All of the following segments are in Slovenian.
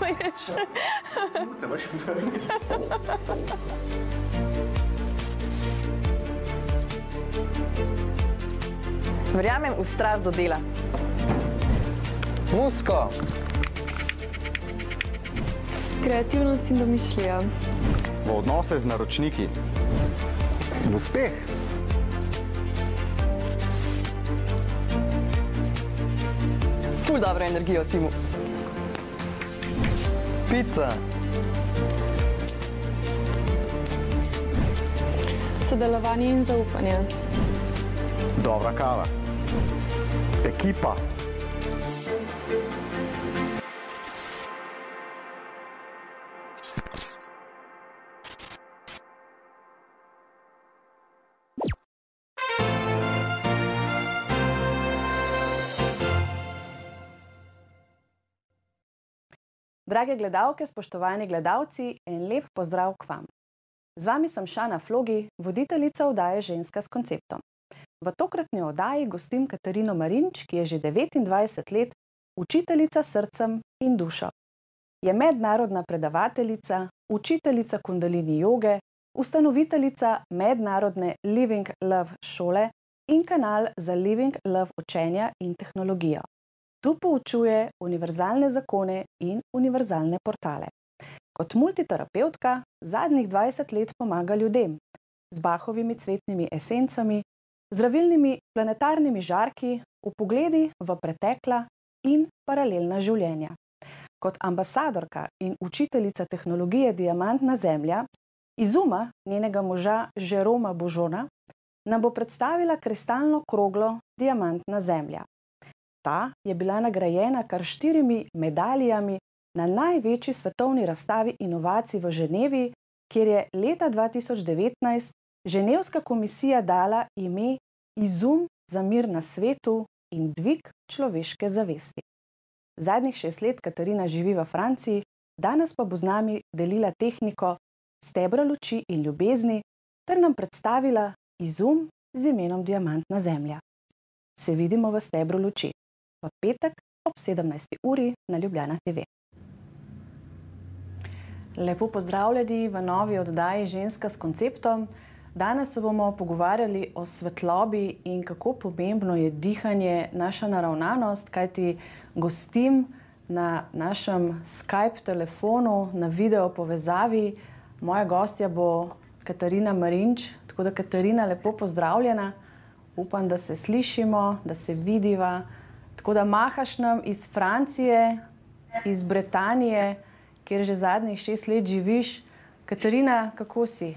praznuješ. Smuce imaš pravi. Verjamem v strast do dela. Musko. Kreativnost in domišljija. V odnose z naročniki. V uspeh. Ful dobro energijo, Timu. Pica. Sodelovanje in zaupanje. Dobra kava. Ekipa. Drage gledalke, spoštovani gledalci, en lep pozdrav k vam. Z vami sem Šana Flogi, voditeljica oddaje Ženska s konceptom. V tokratni oddaji gostim Katarino Marinč, ki je že 29 let učiteljica s srcem in dušo. Je mednarodna predavateljica, učiteljica kundalini joge, ustanoviteljica mednarodne Living Love šole in kanal za Living Love učenja in tehnologijo. Tu poučuje univerzalne zakone in univerzalne portale. Kot multiterapeutka zadnjih 20 let pomaga ljudem z Bachovimi cvetnimi esencami, zdravilnimi planetarnimi žarki, vpogledi v pretekla in paralelna življenja. Kot ambasadorka in učiteljica tehnologije Diamantna zemlja, izuma njenega moža Jeroma Božona, nam bo predstavila kristalno kroglo Diamantna zemlja. Ta je bila nagrajena kar 4 medaljami na največji svetovni razstavi inovacij v Ženevi, kjer je leta 2019 Ženevska komisija dala ime Izum za mir na svetu in dvig človeške zavesti. Zadnjih 6 let Katarina živi v Franciji, danes pa bo z nami delila tehniko stebra luči in ljubezni ter nam predstavila izum z imenom Diamantna zemlja. Se vidimo v stebru luči. V petek ob 17. uri na Ljubljana TV. Lepo pozdravljeni v novi oddaji Ženska s konceptom. Danes se bomo pogovarjali o svetlobi in kako pomembno je dihanje, naša naravnanost, kajti gostim na našem Skype telefonu, na video povezavi. Moja gostja bo Katarina Marinč, tako da Katarina, lepo pozdravljena. Upam, da se slišimo, da se vidiva. Tako da mahaš nam iz Francije, iz Britanije, kjer že zadnjih 6 let živiš. Katarina, kako si?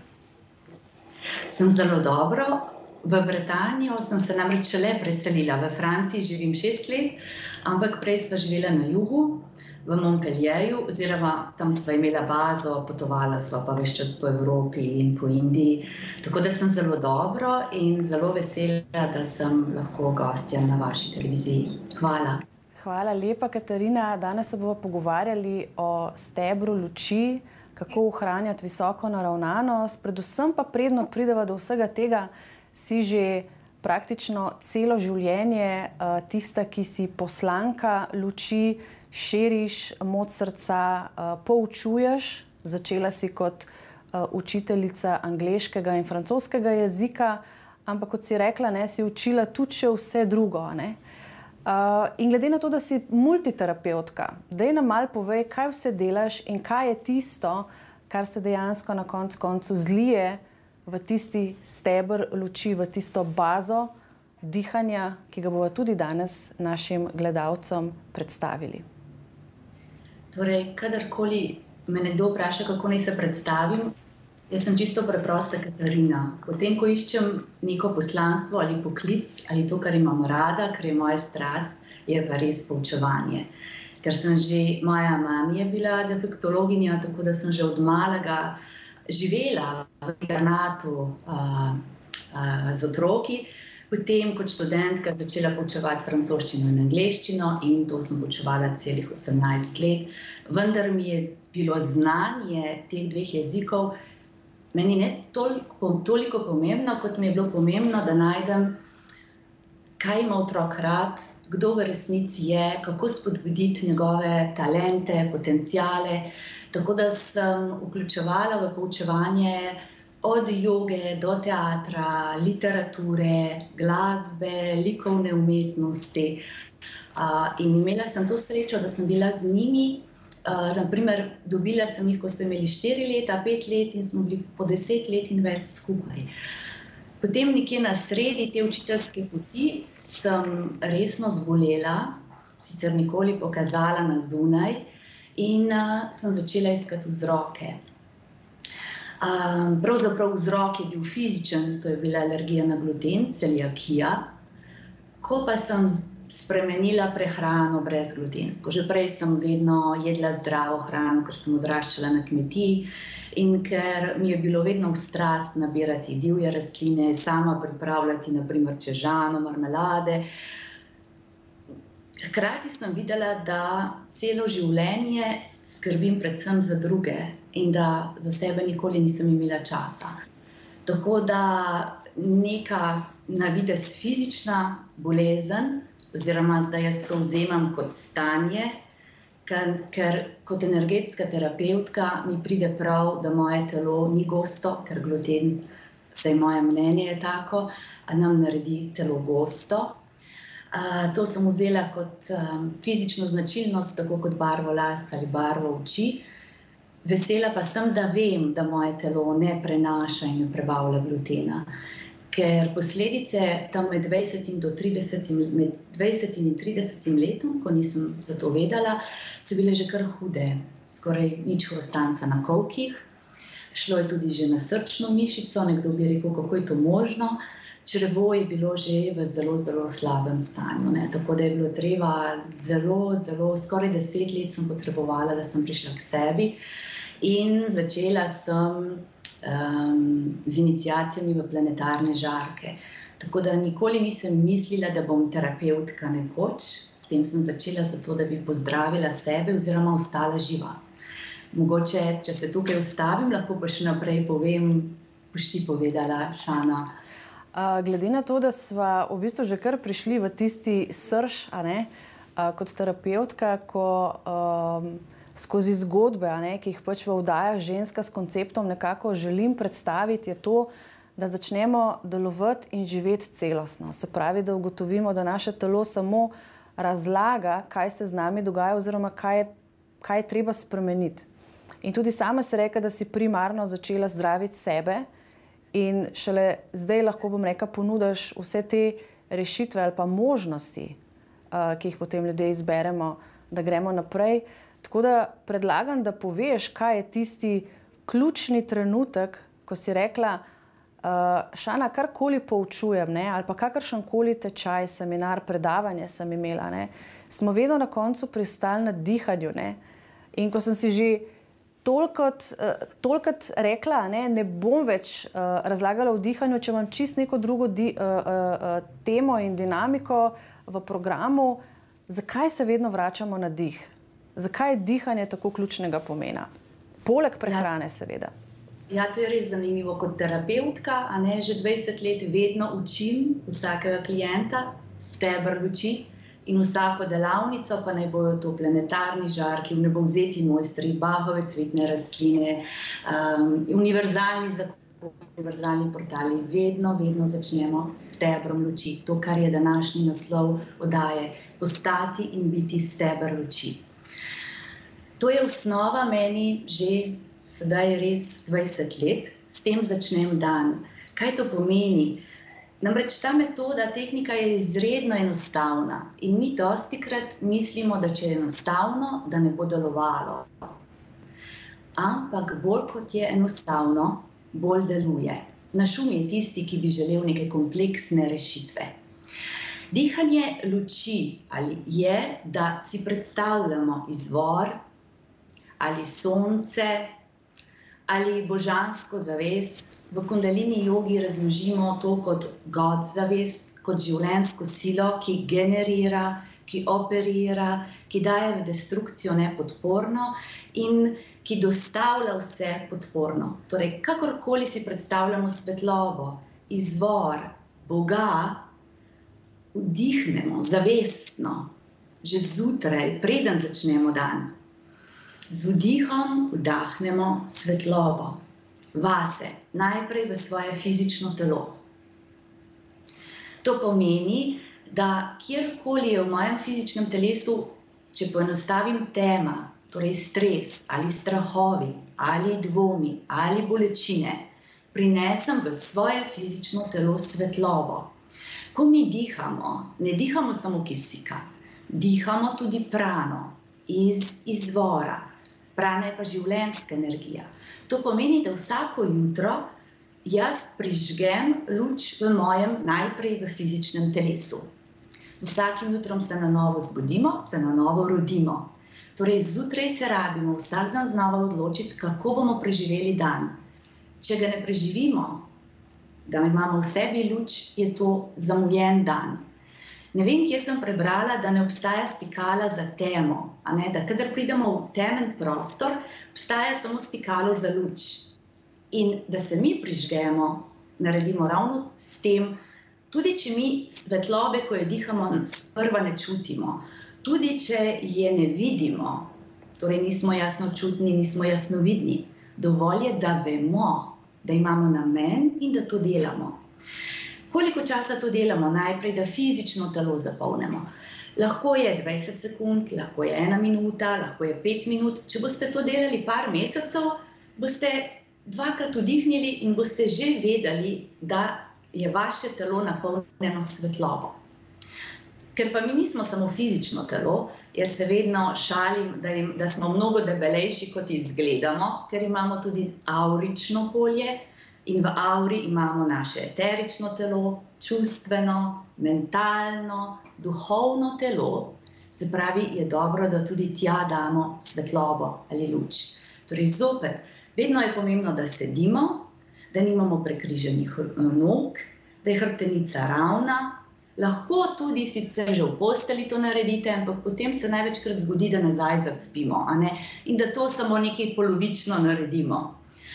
Sem zelo dobro. V Britanijo sem se namreč šele preselila. V Franciji živim 6 let, ampak prej sva živela na jugu, v Montpellierju, oziroma tam sva imela bazo, potovala sva pa ves čas po Evropi in po Indiji. Tako da sem zelo dobro in zelo vesela, da sem lahko gostja na vaši televiziji. Hvala. Hvala lepa, Katarina. Danes se bomo pogovarjali o stebru luči, kako ohranjati visoko naravnanost. Predvsem pa predno prideva do vsega tega, si že praktično celo življenje tista, ki si poslanka luči, širiš moč srca, poučuješ. Začela si kot učiteljica angleškega in francoskega jezika, ampak kot si rekla, si učila tudi še vse drugo. In glede na to, da si multiterapeutka, daj nam malo povej, kaj vse delaš in kaj je tisto, kar se dejansko na koncu zlije v tisti steber luči, v tisto bazo dihanja, ki ga bomo tudi danes našim gledalcem predstavili. Torej, kadarkoli me nekdo vpraša, kako naj se predstavim, jaz sem čisto preprosta Katarina. Potem, ko iščem neko poslanstvo ali poklic, ali to, kar imam rada, kar je moja strast, je pa res poučevanje. Ker sem že, moja mama je bila defektologinja, tako da sem že od malega živela v internatu z otroki. Potem kot študentka začela poučevati francoščino in angleščino in to sem poučevala celih 18 let. Vendar mi je bilo znanje teh 2 jezikov meni ne toliko pomembno, kot mi je bilo pomembno, da najdem kaj ima otrok rad, kdo v resnici je, kako spodbuditi njegove talente, potenciale. Tako da sem vključevala v poučevanje od joge do teatra, literature, glasbe, likovne umetnosti. In imela sem to srečo, da sem bila z njimi. Naprimer, dobila sem jih, ko so imeli 4 leta, 5 let in smo bili po 10 let in več skupaj. Potem nekje na sredi te učiteljske poti sem resno zbolela, sicer nikoli pokazala na zunaj, in sem začela iskati vzroke. Pravzaprav vzrok je bil fizičen, to je bila alergija na gluten, celiakija. Ko pa sem spremenila prehrano brezglutensko. Že prej sem vedno jedla zdravo hrano, ker sem odraščala na kmetiji in ker mi je bilo vedno v strast nabirati divje rastline, sama pripravljati naprimer čežano, marmelade. Hkrati sem videla, da celo življenje skrbim predvsem za druge in da za sebe nikoli nisem imela časa. Tako da neka na videz fizična bolezen, oziroma zdaj jaz to vzemam kot stanje, ker kot energetska terapevtka mi pride prav, da moje telo ni gosto, ker gluten, vsaj moje mnenje je tako, nam naredi telo gosto. To sem vzela kot fizično značilnost, tako kot barvo las ali barvo oči. Vesela pa sem, da vem, da moje telo ne prenaša in ne prebavlja glutena. Ker posledice tam med 20 in 30 letom, ko nisem za to vedela, so bile že kar hude. Skoraj nič hrustanca na kolkih. Šlo je tudi že na srčno mišico, nekdo bi rekel, kako je to možno. Črevo je bilo že v zelo, zelo slabem stanju. Tako da je bilo treba skoraj 10 let sem potrebovala, da sem prišla k sebi. In začela sem z iniciacijami v planetarne žarke. Tako da nikoli nisem mislila, da bom terapevtka nekoč. S tem sem začela zato, da bi pozdravila sebe oziroma ostala živa. Mogoče, če se tukaj ustavim, lahko pa še naprej povem, boš ti povedala, Šana. Glede na to, da sva v bistvu že kar prišli v tisti srž, kot terapevtka, ko skozi zgodbe, ki jih pač v oddajah Ženska s konceptom nekako želim predstaviti, je to, da začnemo delovati in živeti celostno. Se pravi, da ugotovimo, da naše telo samo razlaga, kaj se z nami dogaja oziroma kaj je treba spremeniti. In tudi sama si rekla, da si primarno začela zdraviti sebe in šele zdaj lahko, bom rekla, ponudiš vse te rešitve ali pa možnosti, ki jih potem ljudje izberemo, da gremo naprej. Tako da predlagam, da poveš, kaj je tisti ključni trenutek, ko si rekla, Šana, karkoli poučujem, ali pa kakršenkoli tečaj, seminar, predavanje sem imela, smo vedno na koncu pristali na dihanju. In ko sem si že tolikrat rekla, ne bom več razlagala o dihanju, če imam čisto neko drugo temo in dinamiko v programu, zakaj se vedno vračamo na dih? Zakaj je dihanje tako ključnega pomena? Poleg prehrane, seveda. Ja, to je res zanimivo. Kot terapevtka, že 20 let vedno učim vsakega klienta steber luči in vsako delavnico, pa naj bojo to planetarni žarki, vnebovzeti mojstri, Bachove cvetne rastline, univerzalni zakoni, univerzalni portali. Vedno začnemo s stebrom luči. To, kar je današnji naslov oddaje, postati in biti steber luči. To je osnova meni že sedaj res 20 let, s tem začnem dan. Kaj to pomeni? Namreč ta metoda, tehnika je izredno enostavna in mi dostikrat mislimo, da če je enostavno, da ne bo delovalo. Ampak bolj kot je enostavno, bolj deluje. Naš um je tisti, ki bi želel neke kompleksne rešitve. Dihanje luči je, da si predstavljamo izvor, ali sonce, ali božansko zavest. V kundalini jogi razložimo to kot God zavest, kot življenjsko silo, ki generira, ki operira, ki daje v destrukcijo nepodporno in ki dostavlja vse podporno. Torej, kakorkoli si predstavljamo svetlobo, izvor, Boga, vdihnemo zavestno, že zjutraj, preden začnemo dan. Z vdihom vdahnemo svetlobo vase, najprej v svoje fizično telo. To pomeni, da kjerkoli je v mojem fizičnem telesu, če poenostavim tema, torej stres ali strahovi, ali dvomi, ali bolečine, prinesem v svoje fizično telo svetlobo. Ko mi dihamo, ne dihamo samo kisika, dihamo tudi prano iz izvora. Prana je pa življenjska energija. To pomeni, da vsako jutro jaz prižgem luč v mojem, najprej v fizičnem telesu. Z vsakim jutrom se na novo zbudimo, se na novo rodimo. Torej, zjutraj se rabimo vsak dan znova odločiti, kako bomo preživeli dan. Če ga ne preživimo, da imamo v sebi luč, je to zamujen dan. Ne vem, kje sem prebrala, da ne obstaja stikala za temo, da kadar pridemo v temen prostor, obstaja samo stikalo za luč. In da se mi prižgemo, naredimo ravno s tem, tudi če mi svetlobe, ko jo dihamo, sprva ne čutimo, tudi če je ne vidimo, torej nismo jasnočutni, nismo jasnovidni, dovolj je, da vemo, da imamo namen in da to delamo. Koliko časa to delamo? Najprej, da fizično telo zapolnimo. Lahko je 20 sekund, lahko je 1 minuta, lahko je 5 minut. Če boste to delali par mesecev, boste dvakrat vdihnili in boste že vedeli, da je vaše telo napolnjeno svetlobo. Ker pa mi nismo samo fizično telo, jaz se vedno šalim, da smo mnogo debelejši, kot izgledamo, ker imamo tudi avrično polje. In v auri imamo naše eterično telo, čustveno, mentalno, duhovno telo. Se pravi, je dobro, da tudi tja damo svetlobo ali luč. Torej, zopet, vedno je pomembno, da sedimo, da nimamo prekriženih nog, da je hrbtenica ravna. Lahko tudi sicer že v posteli to naredite, ampak potem se največkrat zgodi, da nazaj zaspimo, in da to samo nekaj polovično naredimo.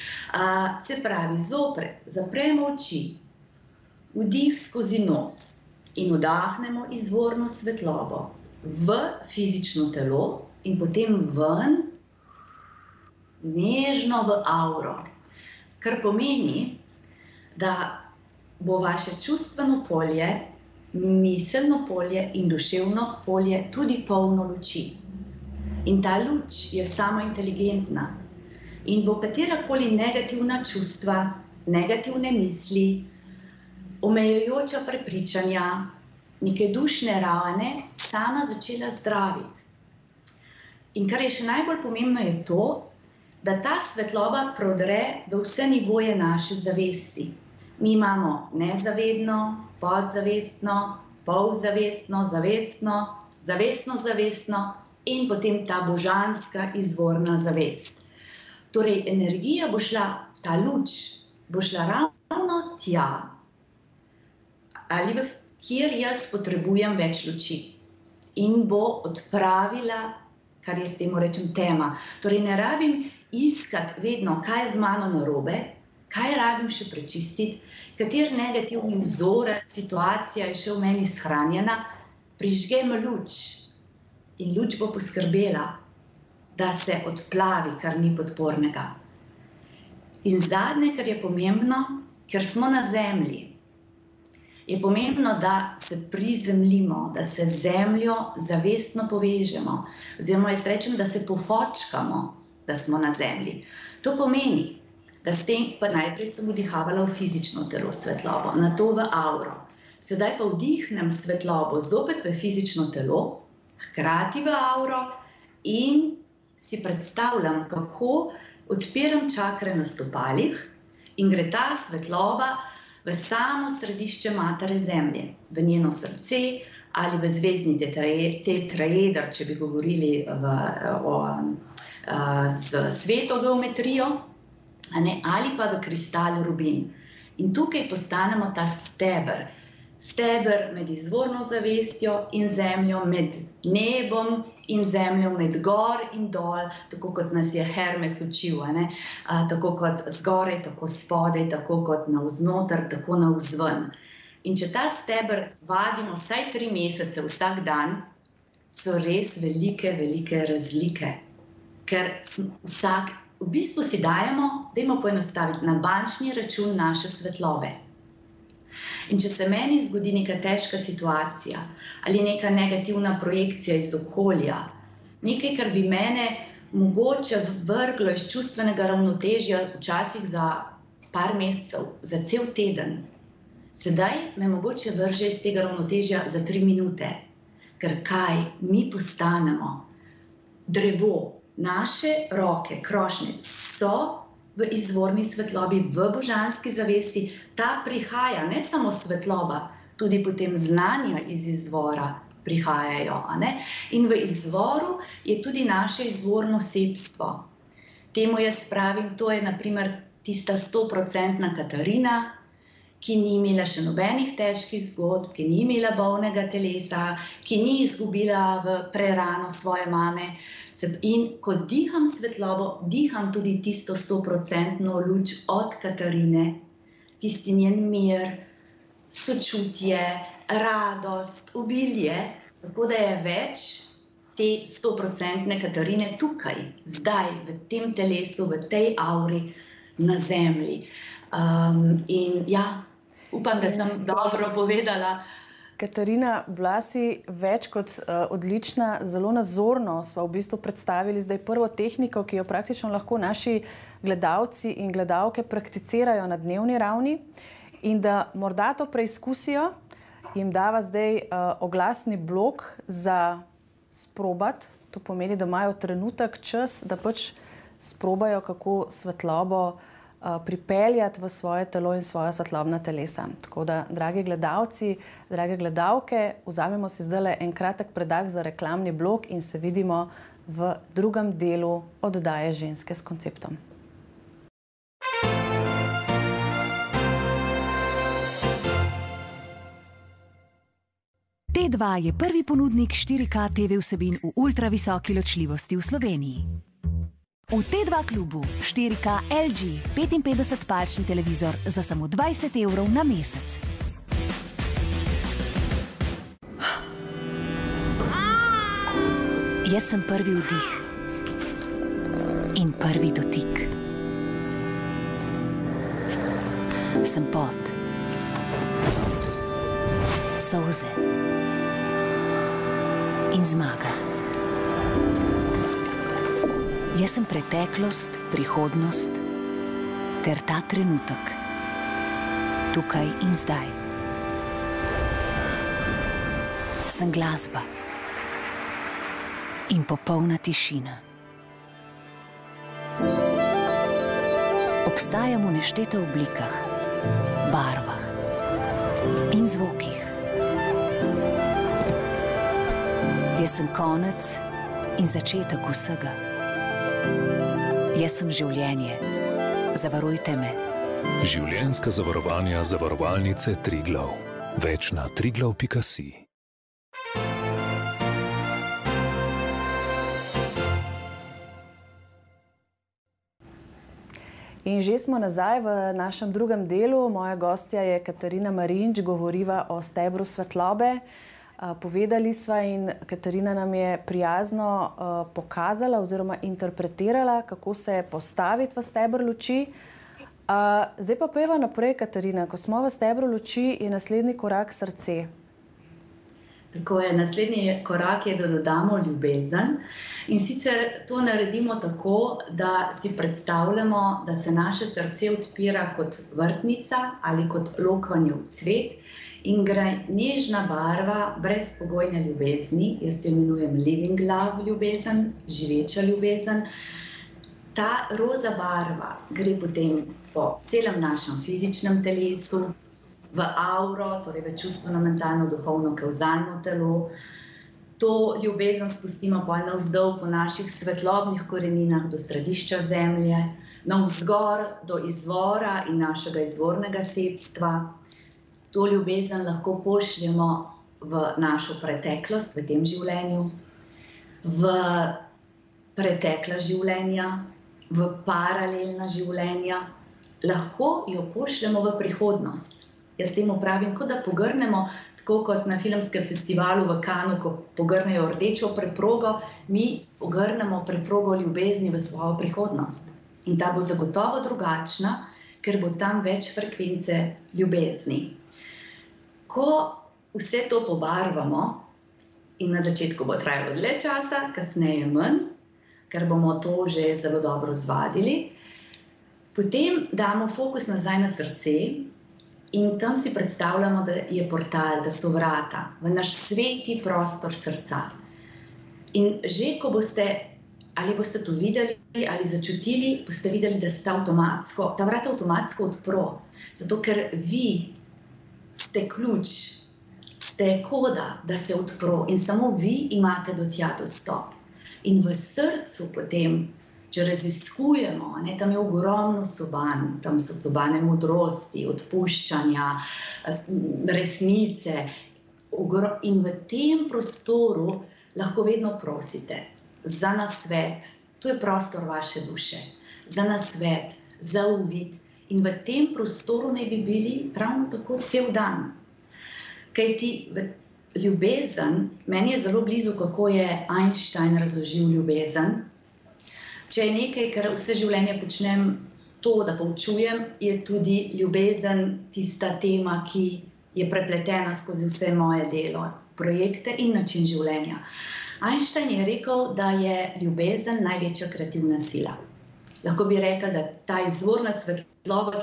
Se pravi, zopet zapremo oči, vdih skozi nos in vdahnemo izvorno svetlobo v fizično telo in potem ven, nežno v auro. Kar pomeni, da bo vaše čustveno polje, miselno polje in duševno polje tudi polno luči. In ta luč je samointeligentna. In bo katerakoli negativna čustva, negativne misli, omejujoča prepričanja, neke dušne rane sama začela zdraviti. In kar je še najbolj pomembno je to, da ta svetloba prodre v vse nivoje naše zavesti. Mi imamo nezavedno, podzavestno, polzavestno, zavestno, zavestno in potem ta božanska izvorna zavest. Torej, energija bo šla, ta luč bo šla ravno tja, ali kjer jaz potrebujem več luči in bo odpravila, kar jaz temu rečem tema. Torej, ne rabim iskati vedno, kaj je z mano narobe, kaj rabim še prečistiti, kater negativni vzorec, situacija je še v meni shranjena, prižgem luč in luč bo poskrbela, da se odplavi, kar ni podpornega. In zadnje, kar je pomembno, ker smo na zemlji, je pomembno, da se prizemljimo, da se z zemljo zavestno povežemo, oziroma jaz rečem, da se pofočkamo, da smo na zemlji. To pomeni, da s tem pa najprej sem vdihavala v fizično telo svetlobo, nato v auro. Sedaj pa vdihnem svetlobo zopet v fizično telo, hkrati v auro in si predstavljam, kako odpiram čakre na stopalih in gre ta svetloba v samo središče matere zemlje, v njeno srce ali v zvezdni tetraeder, če bi govorili z sveto geometrijo, ali pa v kristal rubin. In tukaj postanemo ta steber. Steber med izvorno zavestjo in zemljo, med nebom in zemljo, med gor in dol, tako kot nas je Hermes učil, tako kot zgoraj, tako spodaj, tako kot navznoter, tako navzven. In če ta steber vadimo vsaj 3 mesece vsak dan, so res velike, velike razlike. Ker v bistvu si dajmo poenostaviti, na bančni račun naše svetlobe. In če se meni zgodi neka težka situacija ali neka negativna projekcija iz okolja, nekaj, kar bi mene mogoče vrglo iz čustvenega ravnotežja včasih za par mesecev, za cel teden, sedaj me mogoče vrže iz tega ravnotežja za 3 minute. Ker kaj? Mi postanemo drevo. Naše roke, krošnje so v izvorni svetlobi, v božanski zavesti. Ta prihaja, ne samo svetloba, tudi potem znanja iz izvora prihajajo. In v izvoru je tudi naše izvorno sebstvo. Temu jaz pravim, to je na primer tista 100% Katarina, ki ni imela še nobenih težkih zgodb, ki ni imela bolnega telesa, ki ni izgubila v prerano svoje mame. In ko diham svetlobo, diham tudi tisto 100% luč od Katarine, tisti njen mir, sočutje, radost, obilje, tako da je več te 100% Katarine tukaj, zdaj, v tem telesu, v tej auri na zemlji. In ja, upam, da sem dobro povedala. Katarina, bila si več kot odlična, zelo nazorno sva v bistvu predstavili zdaj prvo tehniko, ki jo praktično lahko naši gledalci in gledalke prakticirajo na dnevni ravni in da morda to preizkusijo, jim dava zdaj oglasni blok za sprobati. To pomeni, da imajo trenutek, čas, da pač sprobajo, kako svetlobo pripeljati v svoje telo in svoja svetlobna telesa. Tako da, dragi gledalci, drage gledalke, vzamemo si zdajle en kratek predah za reklamni blok in se vidimo v drugem delu oddaje Ženske s konceptom. T2 je prvi ponudnik 4K TV vsebin v ultravisoki ločljivosti v Sloveniji. V T2 klubu 4K LG 55-palčni televizor za samo 20 € na mesec. Jaz sem prvi vdih in prvi dotik. Sem pot, solze in zmaga. Jaz sem preteklost, prihodnost ter ta trenutek, tukaj in zdaj. Sem glasba in popolna tišina. Obstajam v nešteto oblikah, barvah in zvokih. Jaz sem konec in začetek vsega. Jaz sem življenje. Zavarujte me. Življenjska zavarovanja zavarovalnice Triglav. Več na triglav.si. In že smo nazaj v našem drugem delu. Moja gostja je Katarina Marinč, govoriva o stebru svetlobe. Povedali sva in Katarina nam je prijazno pokazala oziroma interpretirala, kako se postaviti v steber luči. Zdaj pa pojeva naprej, Katarina. Ko smo v stebru luči, je naslednji korak srce. Tako je, naslednji korak je, da dodamo ljubezen. In sicer to naredimo tako, da si predstavljamo, da se naše srce odpira kot vrtnica ali kot lokvanjev cvet in gre nežna barva brezpogojne ljubezni, jaz jo imenujem living love ljubezen, živeča ljubezen. Ta roza barva gre potem po celem našem fizičnem telesu, v auro, torej v čustveno, mentalno, duhovno, kavzalno telo. To ljubezen spustimo navzdol po naših svetlobnih koreninah do središča zemlje, navzgor do izvora in našega izvornega sebstva. To ljubezen lahko pošljemo v našo preteklost, v tem življenju, v pretekla življenja, v paralelna življenja. Lahko jo pošljemo v prihodnost. jaz temu pravim, kot da pogrnemo, tako kot na filmskem festivalu v Cannesu, ko pogrnejo rdečo preprogo, mi pogrnemo preprogo ljubezni v svojo prihodnost. In ta bo zagotovo drugačna, ker bo tam več frekvence ljubezni. Ko vse to pobarvamo, in na začetku bo trajalo dlje časa, kasneje manj, ker bomo to že zelo dobro zvadili, potem damo fokus nazaj na srce in tam si predstavljamo, da je portal, da so vrata v naš sveti prostor srca. In že ko boste, ali boste to videli ali začutili, boste videli, da se ta vrata avtomatsko odpro, zato ker vi ste ključ, ste koda, da se odpro in samo vi imate do tja dostop. In v srcu potem, če raziskujemo, tam je ogromno soban, tam so sobane modrosti, odpuščanja, resnice. In v tem prostoru lahko vedno prosite za nasvet, to je prostor vaše duše, za nasvet, za uvid. In v tem prostoru naj bi bili ravno tako cel dan. Kajti ljubezen, meni je zelo blizu, kako je Einstein razložil ljubezen. Če je nekaj, kar vse življenje počnem to, da poučujem, je tudi ljubezen tista tema, ki je prepletena skozi vse moje delo, projekte in način življenja. Einstein je rekel, da je ljubezen največja kreativna sila. Lahko bi rekla, da ta izvorna svetloba,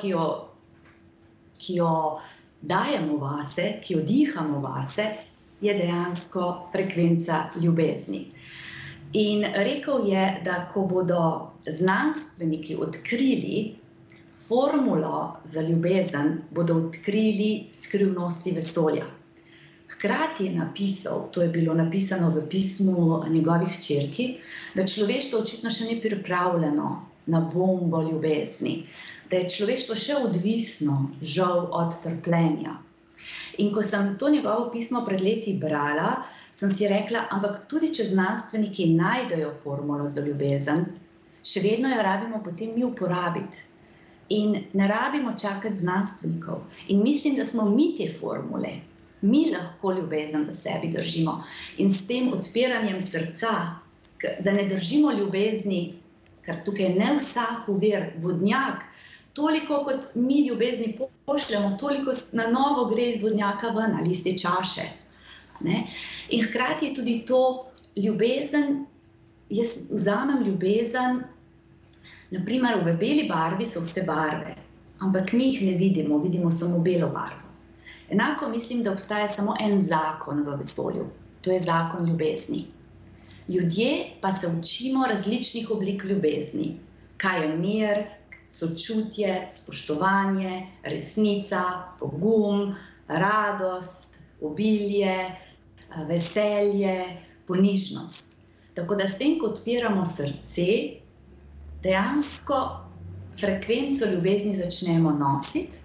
ki jo dajemo vase, ki jo dihamo vase, je dejansko frekvenca ljubezni. In rekel je, da ko bodo znanstveniki odkrili formulo za ljubezen, bodo odkrili skrivnosti vesolja. Hkrati je napisal, to je bilo napisano v pismu njegovih hčerki, da človeštvo očitno še ni pripravljeno na bombo ljubezni, da je človeštvo še odvisno, žal, od trpljenja. In ko sem to njegovo pismo pred leti brala, sem si rekla, ampak tudi če znanstveniki najdejo formulo za ljubezen, še vedno jo rabimo potem mi uporabiti. In ne rabimo čakati znanstvenikov. In mislim, da smo mi te formule. Mi lahko ljubezen v sebi držimo. In s tem odpiranjem srca, da ne držimo ljubezni, ker tukaj ne vsak uvir, vodnjak, toliko kot mi ljubezni pošljemo, toliko na novo gre iz vodnjaka ven ali iz te čaše. In hkrati je tudi to ljubezen, jaz vzamem ljubezen, naprimer v beli barvi so vse barve, ampak mi jih ne vidimo, vidimo samo belo barvo. Enako mislim, da obstaja samo en zakon v vesolju, to je zakon ljubezni. Ljudje pa se učimo različnih oblik ljubezni, kaj je mir, sočutje, spoštovanje, resnica, pogum, radost, obilje, veselje, ponižnost. Tako da s tem, ko odpiramo srce, dejansko frekvenco ljubezni začnemo nositi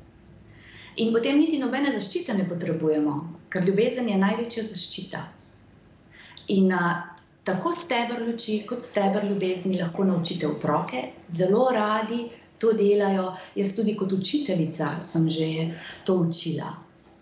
in potem niti nobene zaščite ne potrebujemo, ker ljubezen je največja zaščita. In tako steber luči kot steber ljubezni lahko naučite otroke, zelo radi to delajo, jaz tudi kot učiteljica sem že to učila.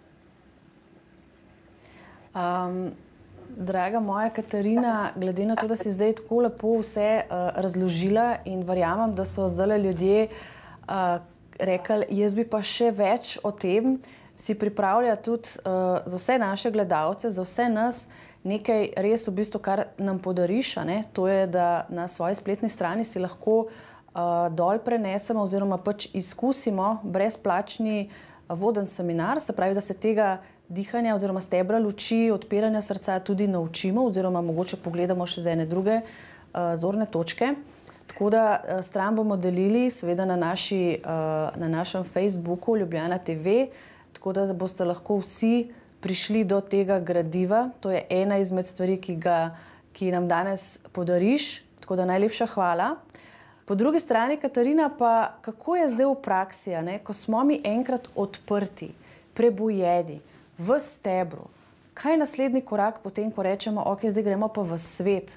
Draga moja Katarina, glede na to, da si zdaj tako lepo vse razložila in verjamem, da so zdaj ljudje rekli, jaz bi pa še več o tem, si pripravlja tudi za vse naše gledalce, za vse nas nekaj res v bistvu, kar nam podariš, to je, da na svoji spletni strani si lahko dol prenesemo oziroma pač izkusimo brezplačni voden seminar, se pravi, da se tega dihanja oziroma stebra luči, odpiranja srca tudi naučimo oziroma mogoče pogledamo še z ene druge zorne točke. Tako da stran bomo delili seveda na našem Facebooku Ljubljana TV, tako da boste lahko vsi prišli do tega gradiva. To je ena izmed stvari, ki nam danes podariš, tako da najlepša hvala. Po drugi strani, Katarina, pa kako je zdaj v praksi, ko smo mi enkrat odprti, prebujeni, v stebru. Kaj je naslednji korak potem, ko rečemo, ok, zdaj gremo pa v svet?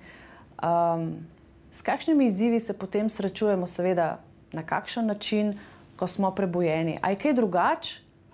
S kakšnimi izzivi se potem srečujemo, seveda, na kakšen način, ko smo prebujeni? A je kaj drugače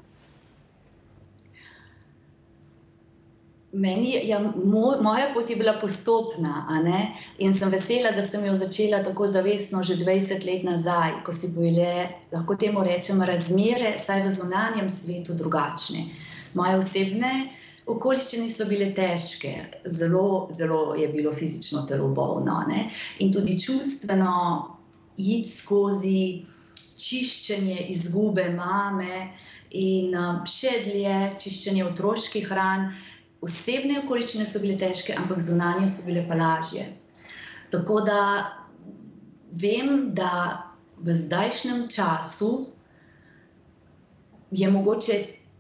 Moja pot je bila postopna, a ne? In sem vesela, da sem jo začela tako zavestno že 20 let nazaj, ko si bile, lahko temu rečem, razmere, saj v zunanjem svetu drugačne. Moje osebne okoliščine so bile težke, zelo, zelo je bilo fizično telo bolno, ne? In tudi čustveno iti skozi čiščenje izgube mame in še dlje čiščenje otroških ran. Osebne okoliščine so bile težke, ampak zunanje so bile pa lažje. Tako da vem, da v zdajšnjem času je mogoče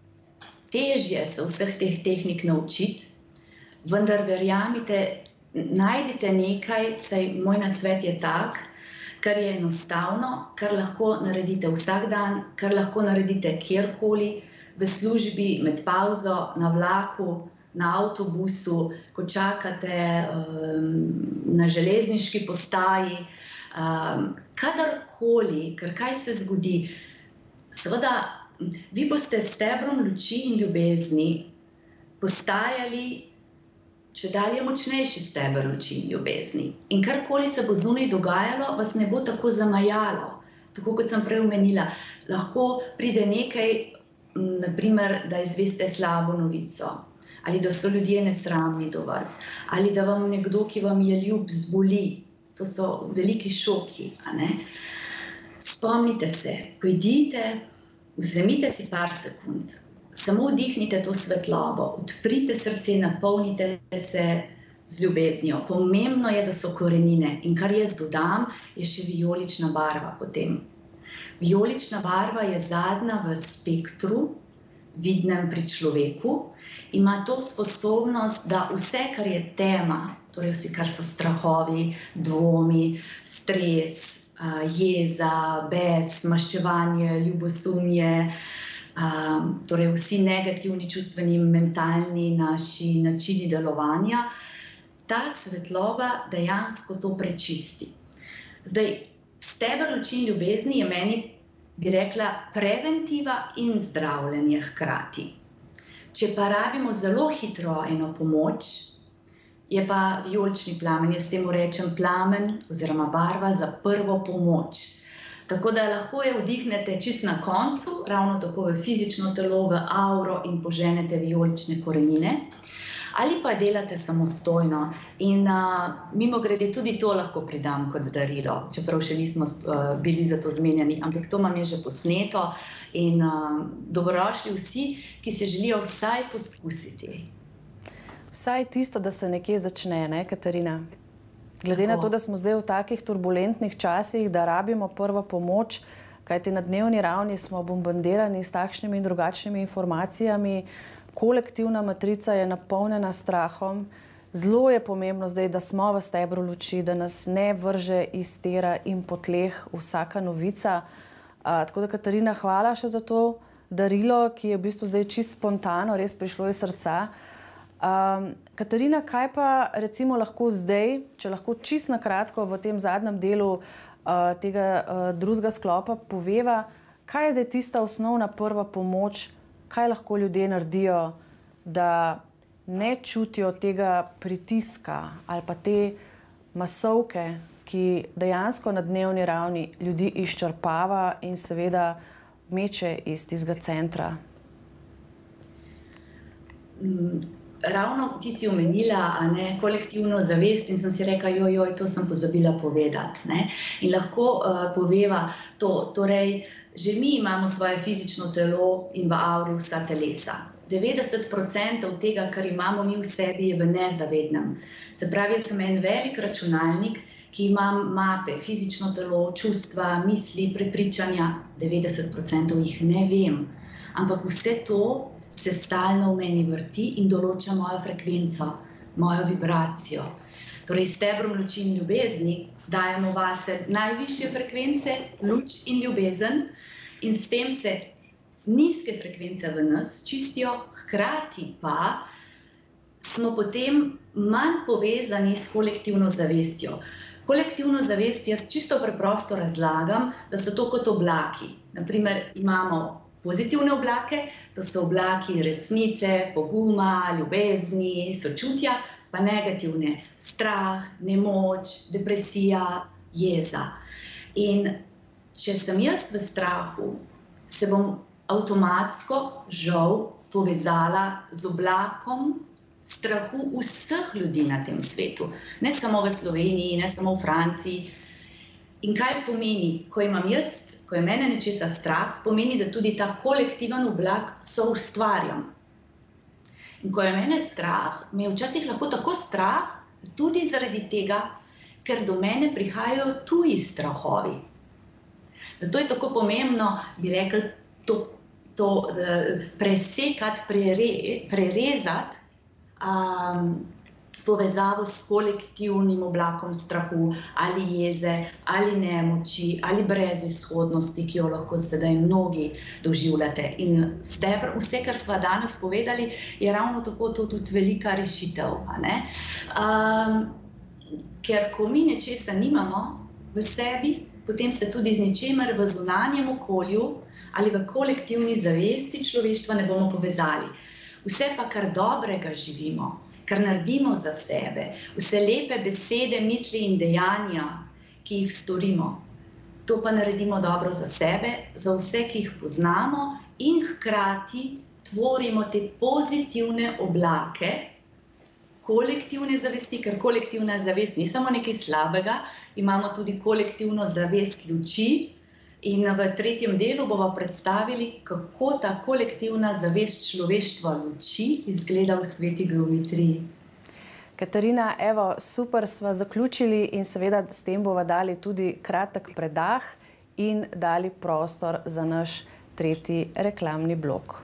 težje se vseh teh tehnik naučiti, vendar verjamite, najdite nekaj, saj moj nasvet je tak, kar je enostavno, kar lahko naredite vsak dan, kar lahko naredite kjerkoli, v službi, med pauzo, na vlaku, na avtobusu, ko čakate na železniški postaji, kadarkoli, ker kaj se zgodi. Seveda, vi boste s stebrom luči in ljubezni postajali čedalje močnejši steber luči in ljubezni. In karkoli se bo zunaj dogajalo, vas ne bo tako zamajalo. Tako kot sem prej omenila, lahko pride nekaj, naprimer, da izveste slabo novico, ali da so ljudje nesramni do vas, ali da vam nekdo, ki vam je ljub, zboli. To so veliki šoki, a ne? Spomnite se, pojdite, vzemite si par sekund, samo vdihnite to svetlobo, odprite srce, napolnite se z ljubeznijo. Pomembno je, da so korenine. In kar jaz dodam, je še vijolična barva potem. Vijolična barva je zadnja v spektru, vidnem pri človeku, ima to sposobnost, da vse, kar je tema, torej vsi, kar so strahovi, dvomi, stres, jeza, bes, maščevanje, ljubosumje, torej vsi negativni čustveni, mentalni naši načini delovanja, ta svetloba dejansko to prečisti. Zdaj, steber luči in ljubezni je meni, bi rekla, preventiva in zdravljenje hkrati. Če pa rabimo zelo hitro eno pomoč, je pa vijolični plamen, jaz temu rečem plamen oziroma barva za prvo pomoč. Tako da lahko jo vdihnete čist na koncu, ravno tako v fizično telo, v auro in poženete vijolične korenine, ali pa delate samostojno. In mimogrede tudi to lahko pridam kot darilo, čeprav še nismo bili za to zmenjeni, ampak to imam je že posneto in dobrodošli vsi, ki se želijo vsaj poskusiti. Vsaj tisto, da se nekje začne, ne, Katarina? Glede na to, da smo zdaj v takih turbulentnih časih, da rabimo prvo pomoč, kajti na dnevni ravni smo bombardirani s takšnimi in drugačnimi informacijami, kolektivna matrica je napolnjena strahom. Zelo je pomembno zdaj, da smo v stebru luči, da nas ne vrže iz tera in po tleh vsaka novica. Tako da, Katarina, hvala še za to darilo, ki je v bistvu zdaj čisto spontano, res prišlo iz srca. Katarina, kaj pa recimo lahko zdaj, če lahko čisto na kratko v tem zadnjem delu tega drugega sklopa poveva, kaj je zdaj tista osnovna prva pomoč, kaj lahko ljudje naredijo, da ne čutijo tega pritiska ali pa te masovke, ki dejansko na dnevni ravni ljudi izčrpava in seveda meče iz tistega centra? Ravno ti si omenila kolektivno zavest in sem si rekla, joj, to sem pozabila povedati. In lahko poveva to, torej, že mi imamo svoje fizično telo in v auri vsa telesa. 90% tega, kar imamo mi v sebi, je v nezavednem. Se pravi, jaz sem en velik računalnik, ki imam mape, fizično telo, čustva, misli, prepričanja, 90% jih ne vem. Ampak vse to se stalno v meni vrti in določa mojo frekvenco, mojo vibracijo. Torej, s stebrom luči in ljubezni dajemo vase najvišje frekvence, luč in ljubezen, in s tem se nizke frekvence v nas čistijo, hkrati pa smo potem manj povezani s kolektivno zavestjo. Kolektivno zavest jaz čisto preprosto razlagam, da so to kot oblaki. Naprimer, imamo pozitivne oblake, to so oblaki resnice, poguma, ljubezni, sočutja, pa negativne, strah, nemoč, depresija, jeza. In če sem jaz v strahu, se bom avtomatsko, žal, povezala z oblakom strahu vseh ljudi na tem svetu. Ne samo v Sloveniji, ne samo v Franciji. In kaj pomeni, ko imam jaz, ko je mene nečesa strah, pomeni, da tudi ta kolektiven oblak soustvarjam. In ko je mene strah, me je včasih lahko tako strah, tudi zaradi tega, ker do mene prihajajo tuji strahovi. Zato je tako pomembno, bi rekli, to presekati, prerezati povezavo s kolektivnim oblakom strahu ali jeze, ali nemoči, ali brezizhodnosti, ki jo lahko sedaj mnogi doživljate. In stebr, vse, kar sva danes povedali, je ravno tako to tudi velika rešitev. Ker ko mi nečesa nimamo v sebi, potem se tudi z ničemer v zunanjem okolju ali v kolektivni zavesti človeštva ne bomo povezali. Vse pa, kar dobrega živimo, kar naredimo za sebe, vse lepe besede, misli in dejanja, ki jih storimo, to pa naredimo dobro za sebe, za vse, ki jih poznamo in hkrati tvorimo te pozitivne oblake, kolektivne zavesti, ker kolektivna zavest ni samo nekaj slabega, imamo tudi kolektivno zavest luči in v tretjem delu bomo predstavili, kako ta kolektivna zavest človeštva luči izgleda v sveti geometriji. Katarina, evo, super sva zaključili in seveda s tem bova dali tudi kratek predah in dali prostor za naš tretji reklamni blok.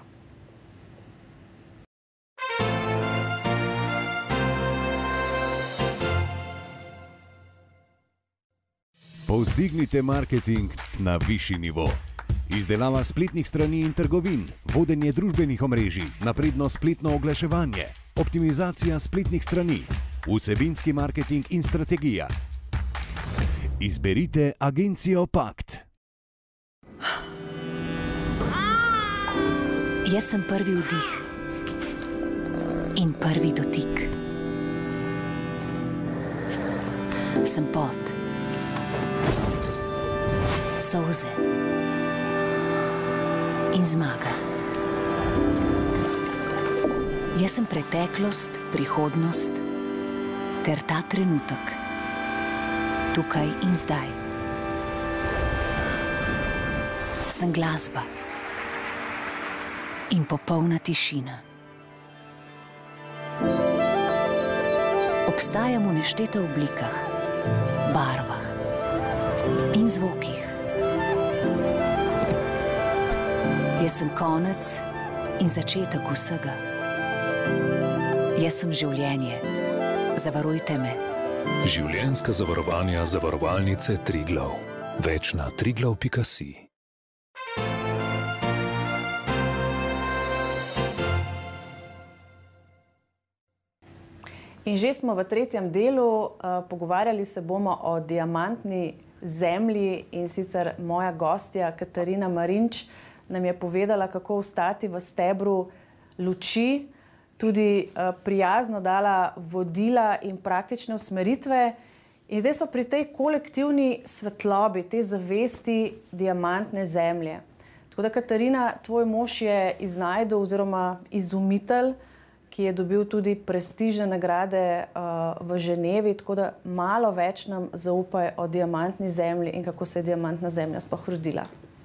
Povzdignite marketing na višji nivo. Izdelava spletnih strani in trgovin, vodenje družbenih omrežij, napredno spletno oglaševanje, optimizacija spletnih strani, vsebinski marketing in strategija. Izberite agencijo Pakt. Jaz sem prvi vdih in prvi dotik. Sem pot. Solze in zmaga. Jaz sem preteklost, prihodnost ter ta trenutek, tukaj in zdaj. Sem glasba in popolna tišina. Obstajam v nešteto oblikah, barvah in zvokih. Jaz sem konec in začetek vsega. Jaz sem življenje. Zavarujte me. Življenjska zavarovanja zavarovalnice Triglav. Več na triglav.si. In že smo v tretjem delu, pogovarjali se bomo o diamantni zemlji in sicer moja gostja Katarina Marinč nam je povedala, kako ostati v stebru luči, tudi prijazno dala vodila in praktične usmeritve. In zdaj smo pri tej kolektivni svetlobi, te zavesti diamantne zemlje. Tako da, Katarina, tvoj mož je iznajdel oziroma izumitelj, ki je dobil tudi prestižne nagrade v Ženevi, tako da malo več nam zaupaj o diamantni zemlji in kako se je diamantna zemlja sploh rodila.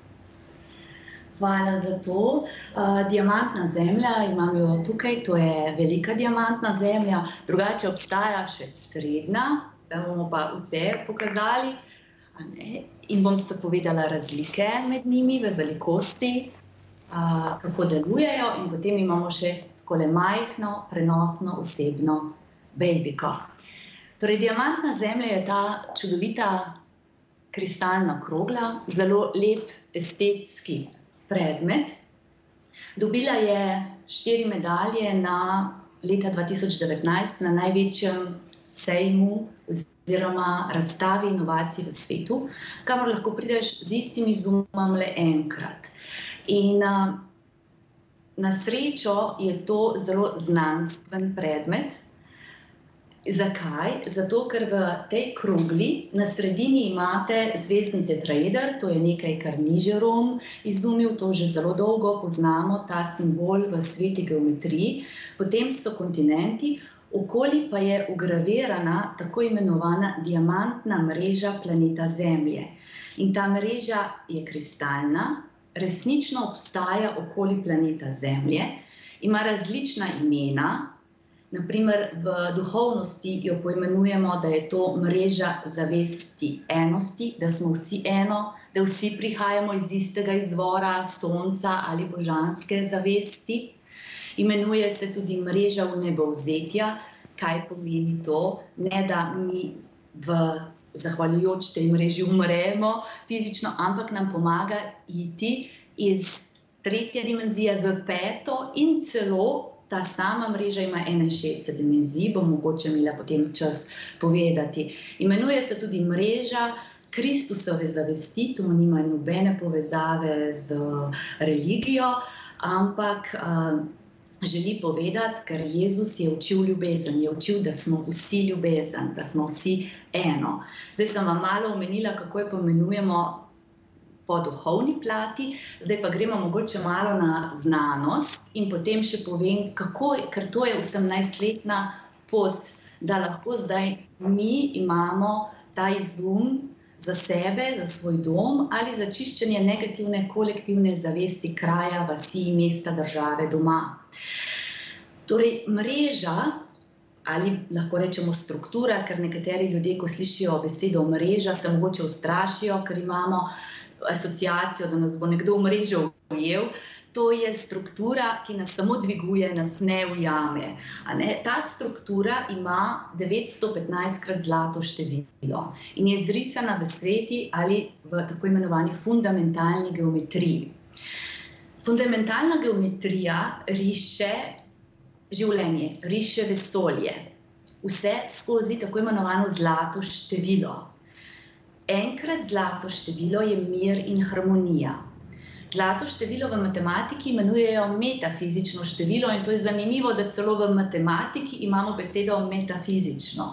Hvala za to. Diamantna zemlja, imam jo tukaj, to je velika diamantna zemlja, drugače obstaja še srednja, da bomo pa vse pokazali. In bom tudi povedala razlike med njimi v velikosti, kako delujejo, in potem imamo še takole majhno, prenosno, osebno bejbiko. Torej, diamantna zemlja je ta čudovita kristalna krogla, zelo lep estetski predmet. Dobila je 4 medalje na leta 2019 na največjem sejmu oziroma razstavi inovacij v svetu, kamor lahko prideš z istim izumom le enkrat. In na srečo je to zelo znanstven predmet. Zakaj? Zato, ker v tej krogli na sredini imate zvezdni tetraeder, to je nekaj, kar ni Jerome izumil, to že zelo dolgo poznamo, ta simbol v sveti geometriji. Potem so kontinenti, okoli pa je ugravirana tako imenovana diamantna mreža planeta Zemlje. In ta mreža je kristalna, resnično obstaja okoli planeta Zemlje, ima različna imena. Naprimer, v duhovnosti jo poimenujemo, da je to mreža zavesti enosti, da smo vsi eno, da vsi prihajamo iz istega izvora, sonca ali božanske zavesti. Imenuje se tudi mreža vnebovzetja. Kaj pomeni to? Ne, da mi zahvaljujoč tej mreži umremo fizično, ampak nam pomaga iti iz 3. dimenzije v 5. in celo ta sama mreža ima 61 dimenzij, bom mogoče imela potem čas povedati. Imenuje se tudi mreža Kristusove zavesti, to nima nobene povezave z religijo, ampak želi povedati, ker Jezus je učil ljubezen, je učil, da smo vsi ljubezen, da smo vsi eno. Zdaj sem vam malo omenila, kako jo pomenujemo po duhovni plati, zdaj pa gremo mogoče malo na znanost in potem še povem, kako, ker to je 18-letna pot, da lahko zdaj mi imamo ta izum za sebe, za svoj dom ali za čiščenje negativne kolektivne zavesti kraja, vasi, mesta, države, doma. Torej, mreža, ali lahko rečemo struktura, ker nekateri ljudje, ko slišijo besedo mreža, se mogoče ustrašijo, ker imamo asociacijo, da nas bo nekdo v mrežo ujel. To je struktura, ki nas samo dviguje, nas ne ujame. Ta struktura ima 915-krat zlato število in je zrisana v sveti ali v tako imenovani fundamentalni geometriji. Fundamentalna geometrija riše življenje, riše vesolje, vse skozi tako imenovano zlato število. Enkrat zlato število je mir in harmonija. Zlato število v matematiki imenujejo metafizično število in to je zanimivo, da celo v matematiki imamo besedo metafizično.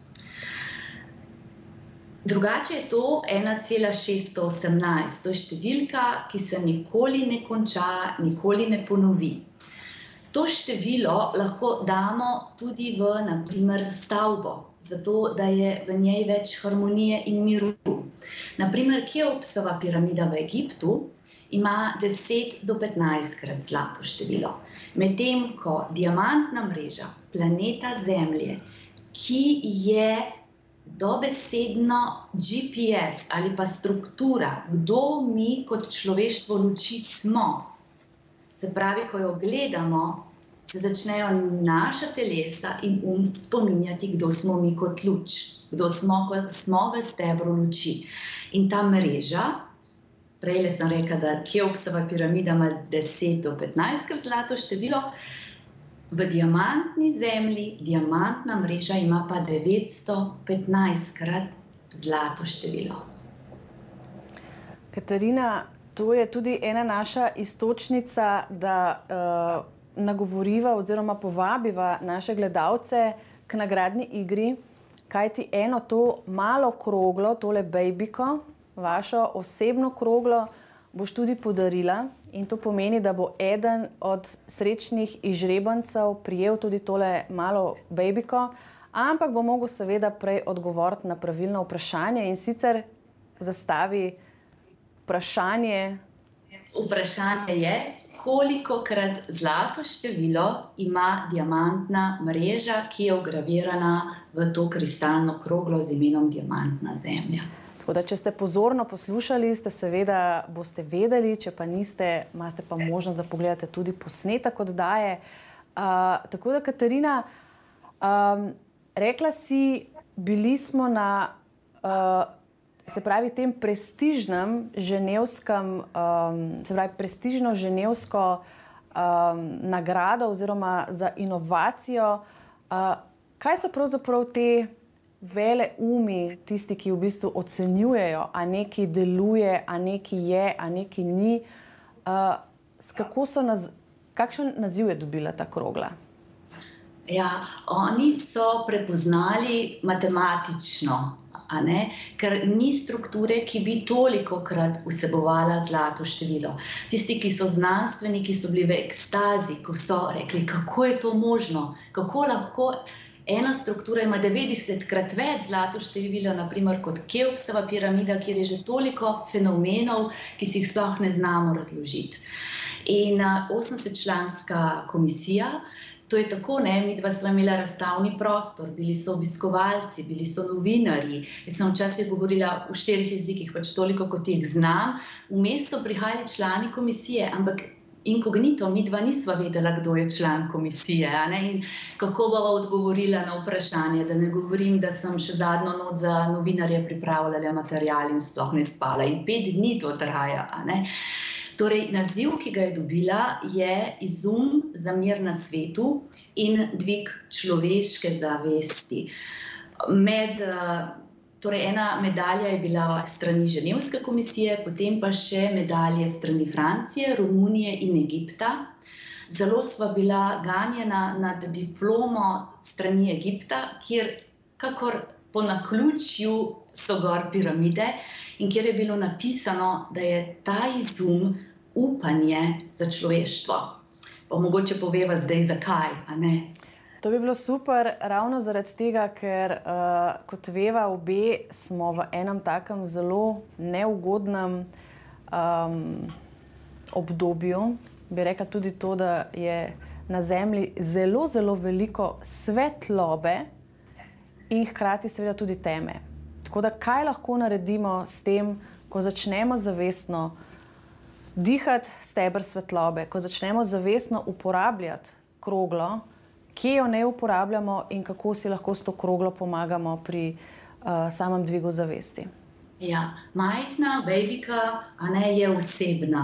Drugače je to 1,618, to je številka, ki se nikoli ne konča, nikoli ne ponovi. To število lahko damo tudi v, na primer, stavbo, zato da je v njej več harmonije in miru. Na primer, Keopsova piramida v Egiptu ima 10 do 15-krat zlato število. Medtem ko diamantna mreža planeta Zemlje, ki je dobesedno GPS ali pa struktura, kdo mi kot človeštvo luči smo. Se pravi, ko jo gledamo, se začnejo naša telesa in spominjati, kdo smo mi kot luč, kdo smo, ko smo v stebru luči. In ta mreža, prej sem rekla, da Keopsova piramida ima 10 do 15-krat zlato število, v diamantni Zemlji diamantna mreža ima pa 915-krat zlato število. Katarina, to je tudi ena naša iztočnica, da nagovoriva oziroma povabiva naše gledalce k nagradni igri, kajti eno to malo kroglo, tole bejbiko, vašo osebno kroglo, boš tudi podarila in to pomeni, da bo eden od srečnih izžrebancev prijel tudi tole malo bejbiko, ampak bo mogel seveda prej odgovoriti na pravilno vprašanje in sicer zastavi vprašanje. Vprašanje je, kolikokrat zlato število ima diamantna mreža, ki je vgravirana v to kristalno kroglo z imenom Diamantna Zemlja. Tako da, če ste pozorno poslušali, ste seveda boste vedeli, če pa niste, imate pa možnost, da pogledate tudi posnetek oddaje. Tako da, Katarina, rekla si, bili smo na se pravi, tem prestižnem ženevskem, se pravi, prestižno ženevsko nagrado oziroma za inovacijo. Kaj so pravzaprav te veleumi, tisti, ki v bistvu ocenjujejo, a nekaj deluje, a nekaj je, a nekaj ni? Kakšen naziv je dobila ta krogla? Ja, oni so prepoznali matematično, ker ni strukture, ki bi tolikokrat vsebovala zlato število. Tisti, ki so znanstveniki, so bili v ekstazi, ko so rekli, kako je to možno, kako lahko ena struktura ima 90-krat več zlato število, naprimer kot Keopsova piramida, kjer je že toliko fenomenov, ki si jih sploh ne znamo razložiti. In 80-članska komisija, to je tako, midva sva imela razstavni prostor, bili so obiskovalci, bili so novinarji. Jaz sem včasih govorila v 4 jezikih, pač toliko, kot jih znam. Vmes so prihajali člani komisije, ampak inkognito, midva nisva vedela, kdo je član komisije, in kako bova odgovorila na vprašanje, da ne govorim, da sem še zadnjo noč za novinarje pripravljala material in sploh ne spala. In 5 dni to traja, Torej, naziv, ki ga je dobila, je Izum za mir na svetu in dvig človeške zavesti. Torej, ena medalja je bila strani Ženevske komisije, potem pa še medalje strani Francije, Romunije in Egipta. Zelo sva bila ganjena nad diplomo strani Egipta, kjer kakor po naključju so gor piramide in kjer je bilo napisano, da je ta izum upanje za človeštvo. Pa mogoče poveva zdaj zakaj, To bi bilo super, ravno zaradi tega, ker kot veva, obe smo v enem takem zelo neugodnem obdobju. Bi rekla tudi to, da je na Zemlji zelo, zelo veliko svetlobe in hkrati seveda tudi teme. Tako da kaj lahko naredimo s tem, ko začnemo zavestno dihati steber svetlobe, ko začnemo zavestno uporabljati kroglo, kje jo ne uporabljamo in kako si lahko s to kroglo pomagamo pri samem dvigu zavesti. Ja, majhna vejvika je osebna.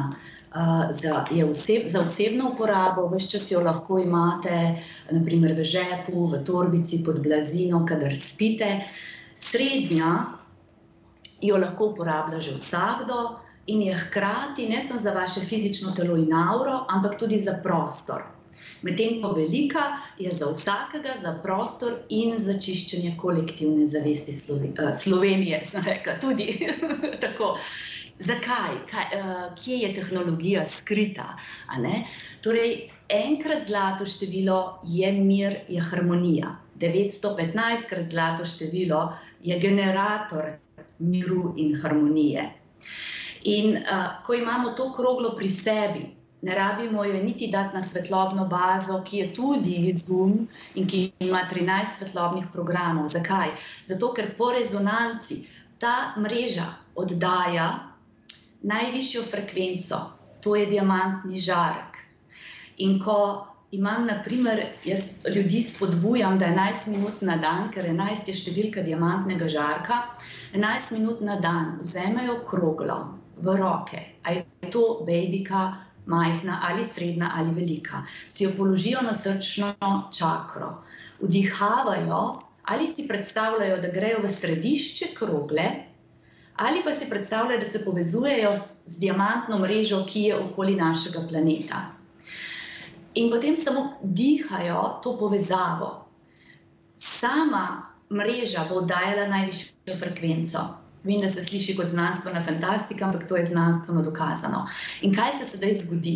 Za osebno uporabo, ves čas jo lahko imate, naprimer v žepu, v torbici, pod blazino, kadar spite. Srednja jo lahko uporablja že vsakdo in je hkrati ne samo za vaše fizično telo in auro, ampak tudi za prostor. Medtem ko velika je za vsakega, za prostor in za čiščenje kolektivne zavesti Slovenije, sem rekla, tudi tako. Zakaj? Kje je tehnologija skrita? Torej, enkrat zlato število je mir, je harmonija. 915krat zlato število je generator miru in harmonije. In ko imamo to kroglo pri sebi, ne rabimo jo niti dati na svetlobno bazo, ki je tudi izum in ki ima 13 svetlobnih programov. Zakaj? Zato, ker po rezonanci ta mreža oddaja najvišjo frekvenco, to je diamantni žarek. In ko imam, naprimer, jaz ljudi spodbujam, da 11 minut na dan, ker 11 je številka diamantnega žarka, 11 minut na dan vzamejo kroglo v roke, a je to vejvika majhna ali srednja ali velika, si jo položijo na srčno čakro, vdihavajo ali si predstavljajo, da grejo v središče krogle, ali pa si predstavljajo, da se povezujejo z diamantno mrežo, ki je okoli našega planeta. In potem samo dihajo to povezavo. Sama mreža bo oddajala najvišjo frekvenco. Vem, da se sliši kot znanstvena fantastika, ampak to je znanstveno dokazano. In kaj se sedaj zgodi?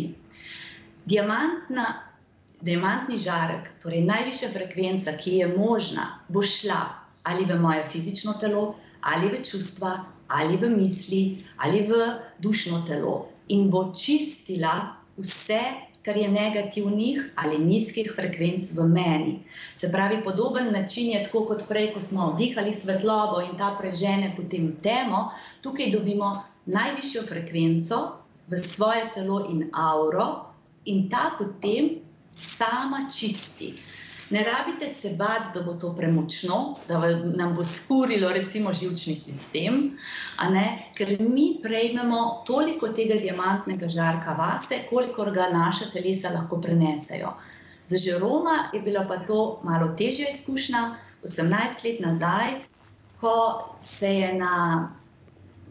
Diamantni žarek, torej najvišja frekvenca, ki je možna, bo šla ali v moje fizično telo, ali v čustva, ali v misli, ali v dušno telo in bo čistila vse, kar je negativnih ali nizkih frekvenc v meni. Se pravi, podoben način je tako kot prej, ko smo vdihali svetlobo in ta prežene potem temo, tukaj dobimo najvišjo frekvenco v svoje telo in auro in ta potem sama čisti. Ne rabite se bati, da bo to premočno, da nam bo skurilo recimo živčni sistem, ker mi prejmemo toliko tega diamantnega žarka vase, kolikor ga naša telesa lahko prenesejo. Za Jeroma je bila pa to malo težja izkušnja, 18 let nazaj, ko se je na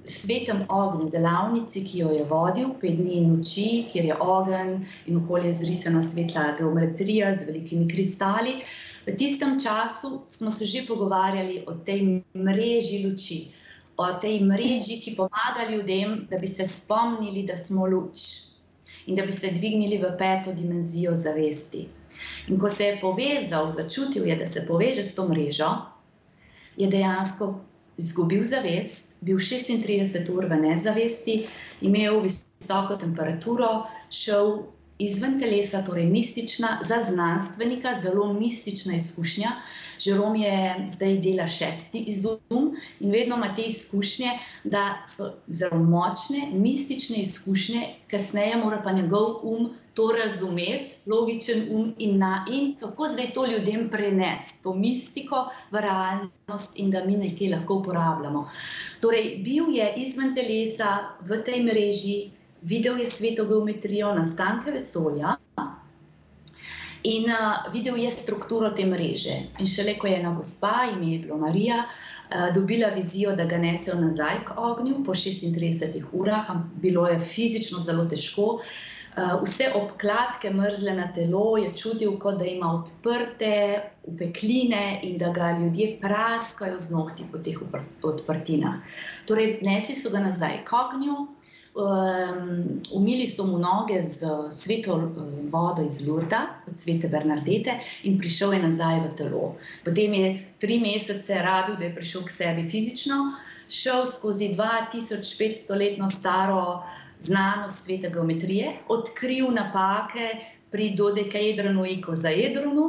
svetem ognju, delavnici, ki jo je vodil 5 dni in noči, kjer je ogenj in okolje zrisana svetla geometrija z velikimi kristali. V tistem času smo se že pogovarjali o tej mreži luči, o tej mreži, ki pomaga ljudem, da bi se spomnili, da smo luč in da bi se dvignili v 5. dimenzijo zavesti. In ko se je povezal, začutil je, da se poveže s to mrežo, je dejansko izgubil zavest, bil 36 ur v nezavesti, imel visoko temperaturo, šel izven telesa, torej mistična, za znanstvenika zelo mistična izkušnja. Jerome je zdaj dela 6. izum in vedno ima te izkušnje, da so zelo močne, mistične izkušnje, kasneje mora pa njegov to razumeti, logičen in kako zdaj to ljudem prenesti, to mistiko v realnost in da mi nekaj lahko uporabljamo. Torej, bil je izven telesa v tej mreži, videl je sveto geometrijo, nastanke vesolja in videl je strukturo te mreže. In šele ko je ena gospa, ime je bilo Marija, dobila vizijo, da ga nesejo nazaj k ognju po 36 urah, bilo je fizično zelo težko. Vse obkladke mrzle na telo je čutil, kot da ima odprte upekline in da ga ljudje praskajo z nohti po teh odprtinah. Torej, nesli so ga nazaj k ognju, umili so mu noge z sveto vodo iz Lurda, od svete Bernardete, in prišel je nazaj v telo. Potem je 3 mesece rabil, da je prišel k sebi fizično, šel skozi 2500-letno staro znanost svete geometrije, odkril napake pri dodekaedronu in ikozaedronu,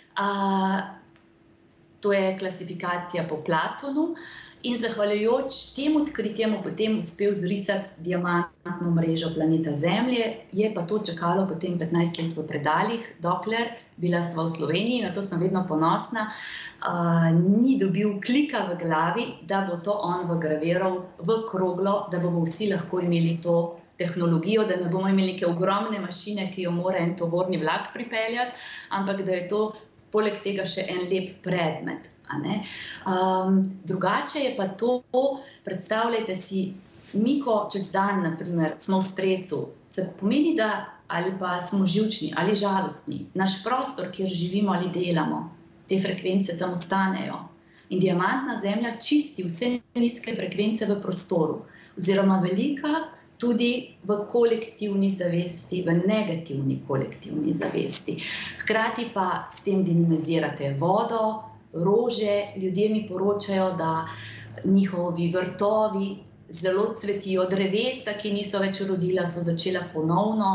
to je klasifikacija po Platonu, in zahvaljujoč tem odkritjem potem uspel zrisati diamantno mrežo planeta Zemlje, je pa to čakalo potem 15 let v predaljih, dokler bila sva v Sloveniji, na to sem vedno ponosna, ni dobil klika v glavi, da bo to on vgraviral v kroglo, da bomo vsi lahko imeli to tehnologijo, da ne bomo imeli neke ogromne mašine, ki jo mora en tovorni vlak pripeljati, ampak da je to poleg tega še en lep predmet. Drugače je pa to, predstavljajte si, mi ko čez dan, naprimer, smo v stresu, se pomeni, da ali pa smo živčni ali žalostni, naš prostor, kjer živimo ali delamo, te frekvence tam ostanejo. In diamantna zemlja čisti vse nizke frekvence v prostoru, oziroma velika tudi v kolektivni zavesti, v negativni kolektivni zavesti. Hkrati pa s tem dinamizirate vodo, rože, ljudje mi poročajo, da njihovi vrtovi zelo cvetijo, drevesa, ki niso več rodila, so začela ponovno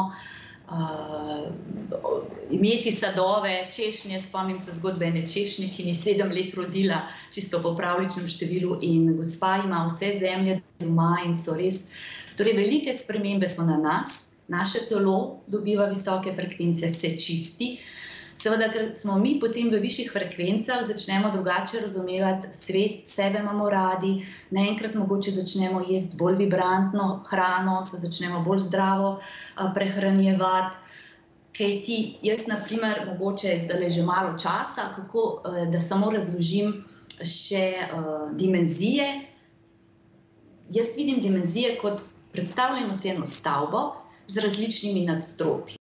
imeti sadove, češnje, spomnim se zgodbe ene češnje, ki ni 7 let rodila, čisto po pravličnem številu, in gospa ima vse zemlje doma in so res, torej velike spremembe so na nas, naše telo dobiva visoke frekvence, se čisti. Seveda, ker smo mi potem v višjih frekvencah, začnemo drugače razumevati svet, sebe imamo radi, naenkrat mogoče začnemo jesti bolj vibrantno hrano, se začnemo bolj zdravo prehranjevati. Kajti jaz, na primer, mogoče zdaj že malo časa, da samo razložim še dimenzije. Jaz vidim dimenzije kot, predstavljamo si eno stavbo z različnimi nadstropji.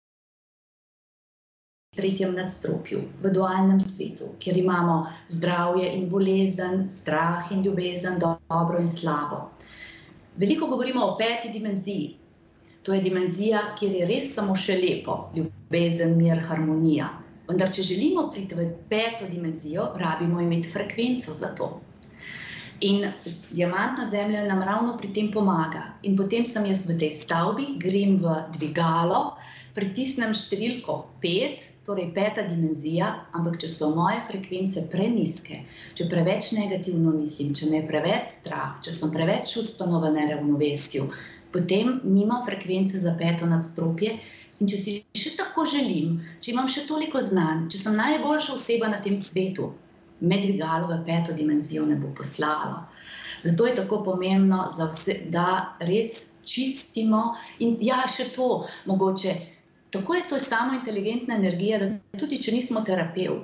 V 3. nadstropju, v dualnem svetu, kjer imamo zdravje in bolezen, strah in ljubezen, dobro in slabo. Veliko govorimo o 5. dimenziji. To je dimenzija, kjer je res samo še lepo, ljubezen, mir, harmonija. Vendar, če želimo priti v 5. dimenzijo, rabimo imeti frekvenco za to. In diamantna zemlja nam ravno pri tem pomaga. In potem sem jaz v tej stavbi, grem v dvigalo, pritisnem številko 5, torej 5. dimenzija, ampak če so moje frekvence prenizke, če preveč negativno mislim, če me je preveč strah, če sem preveč čustveno v neravnovesju, potem nimam frekvence za 5. nadstropje. In če si še tako želim, če imam še toliko znanj, če sem najboljša oseba na tem svetu, me dvigalo v 5. dimenzijo ne bo poslalo. Zato je tako pomembno, da res čistimo. In ja, še to, mogoče, tako je to samo inteligentna energija, da tudi če nismo terapevt,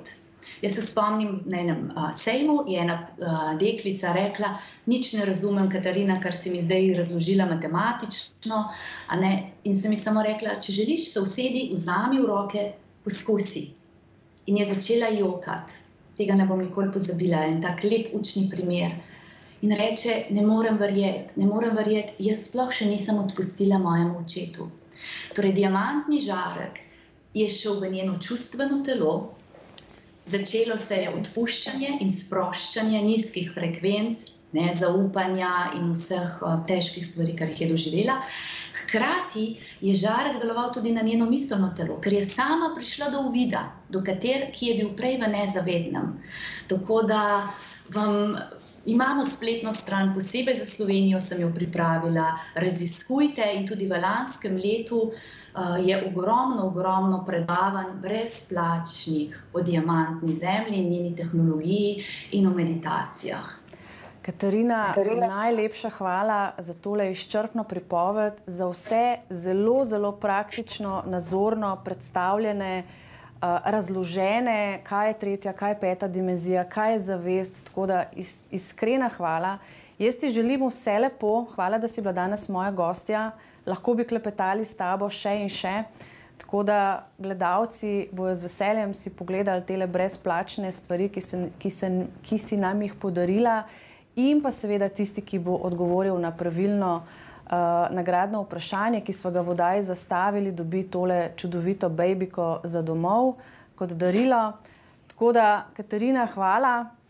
Jaz se spomnim, na enem sejmu je ena deklica rekla, nič ne razumem, Katarina, kar si mi zdaj razložila matematično, in sem mi samo rekla, če želiš, se usedi, vzami v roke, poskusi. In je začela jokati. Tega ne bom nikoli pozabila, en tak lep učni primer. In reče, ne morem verjeti, jaz sploh še nisem odpustila mojemu očetu. Torej, diamantni žarek je šel v njeno čustveno telo, začelo se je odpuščanje in sproščanje nizkih frekvenc, zaupanja in vseh težkih stvari, kar jih je doživela. Hkrati je žarek deloval tudi na njeno miselno telo, ker je sama prišla do uvida, ki je bil prej v nezavednem. Tako da imamo spletno stran, posebej za Slovenijo sem jo pripravila, raziskujte in tudi v lanskem letu je ogromno predavanj brezplačnih o diamantni zemlji, njeni tehnologiji in o meditacijah. Katarina, najlepša hvala za tole izčrpno pripoved, za vse zelo praktično, nazorno predstavljene, razložene, kaj je tretja, kaj je peta dimenzija, kaj je zavest, tako da iskrena hvala. Jaz ti želim vse lepo, hvala, da si bila danes moja gostja, lahko bi klepetali s tabo še in še, tako da gledalci bojo z veseljem si pogledali tele brezplačne stvari, ki si nam jih podarila, in pa seveda tisti, ki bo odgovoril na pravilno nagradno vprašanje, ki smo ga v oddaji zastavili, dobi tole čudovito bejbiko za domov kot darilo. Tako da, Katarina, hvala.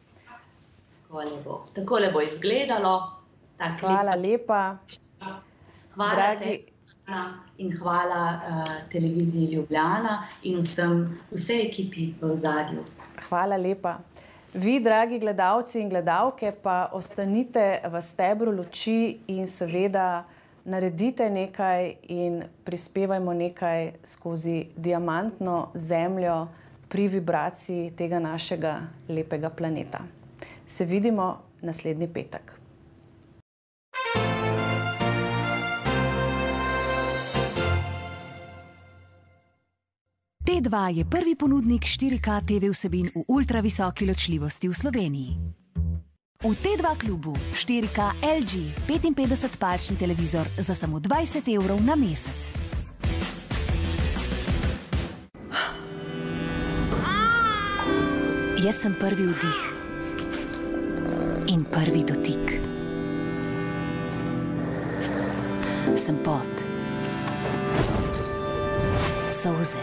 Takole bo izgledalo. Hvala lepa. Hvala tebi in hvala televiziji Ljubljana in vsej ekipi v ozadju. Hvala lepa. Vi, dragi gledalci in gledalke, pa ostanite v stebru luči in seveda naredite nekaj in prispevajmo nekaj skozi diamantno zemljo pri vibraciji tega našega lepega planeta. Se vidimo naslednji petek. T2 je prvi ponudnik 4K TV vsebin v ultravisoki ločljivosti v Sloveniji. V T2 klubu 4K LG 55-palčni televizor za samo 20 € na mesec. Jaz sem prvi vdih in prvi dotik. Sem pot, solze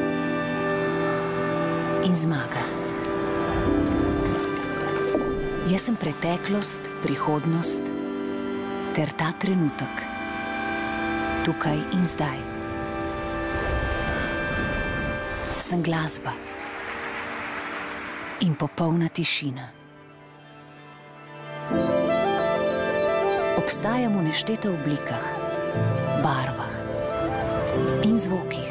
in zmaga. Jaz sem preteklost, prihodnost ter ta trenutek, tukaj in zdaj. Sem glasba in popolna tišina. Obstajam v nešteto oblikah, barvah in zvokih.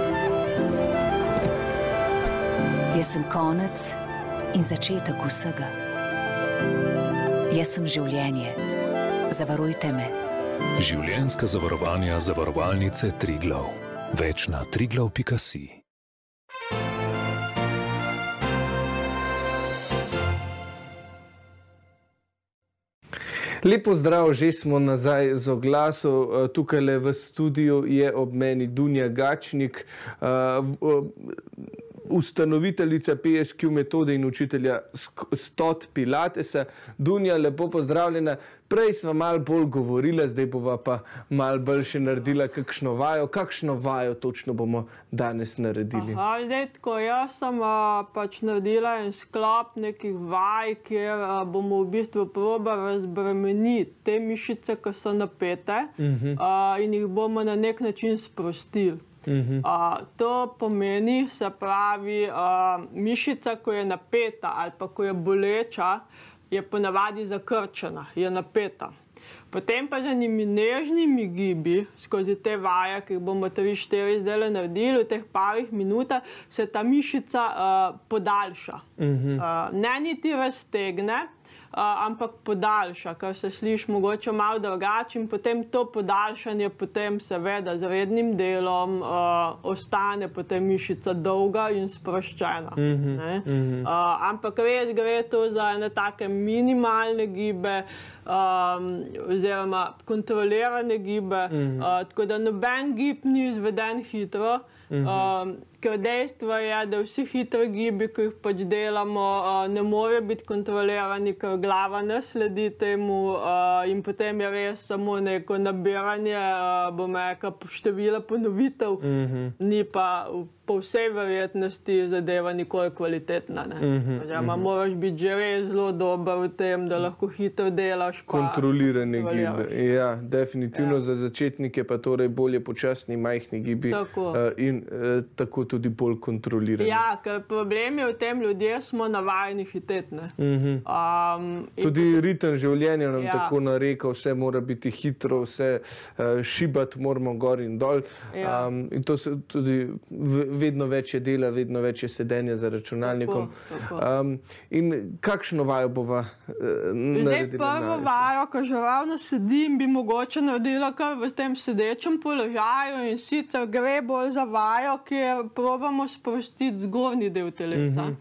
Jaz sem konec in začetek vsega. Jaz sem življenje. Zavarujte me. Življenjska zavarovanja zavarovalnice Triglav. Več na triglav.si. Lep pozdrav, že smo nazaj z oglasom. Tukaj v studiu je ob meni Dunja Gačnik, ustanoviteljica PSQ metode in učitelja Stot Pilatesa. Dunja, lepo pozdravljena. Prej sva malo bolj govorila, zdaj bova pa malo bolj še naredila kakšno vajo. Kakšno vajo točno bomo danes naredili? Tako, jaz sem pač naredila en sklop nekih vaj, kjer bomo v bistvu probali razbremeniti te mišice, ki so napete, in jih bomo na nek način sprostili. To pomeni, se pravi, mišica, ko je napeta ali pa ko je boleča, je ponavadi zakrčena, je napeta. Potem pa z enimi nežnimi gibi skozi te vaje, ki jih bomo 3-4 zdaj naredili, v teh parih minutah se ta mišica podaljša. Ne niti raztegne, ampak podaljša, kar se sliši mogoče malo drugače in potem to podaljšanje potem seveda z rednim delom ostane potem mišica dolga in sproščena. Ampak res gre to za ene take minimalne gibe oziroma kontrolirane gibe, tako da noben gib ni izveden hitro, ker dejstvo je, da vsi hitri gibi, ki jih pač delamo, ne morejo biti kontrolirani, ker glava ne sledi temu in potem je res samo neko nabiranje, bom rekel, števila ponovitev, ni pa po vsej verjetnosti zadeva nikoli kvalitetna. Oziroma, moraš biti že res zelo dober v tem, da lahko hitro delaš. Kontrolirane gibe. Ja, definitivno za začetnike pa torej bolje počasni, majhni gibi in tako tudi bolj kontrolirani. Ja, ker problem je v tem, ljudje smo navajeni hiteti. Tudi ritem življenja nam tako nareka, vse mora biti hitro, vse šibati moramo gor in dol. In to se tudi vedno več je dela, vedno več je sedenja za računalnikom. In kakšno vajo bova naredila? Zdaj prvo vajo, ko že ravno sedim, bi mogoče naredila kar v tem sedečem položaju in sicer gre bolj za vajo, kjer probamo sprostiti zgornji del telesa.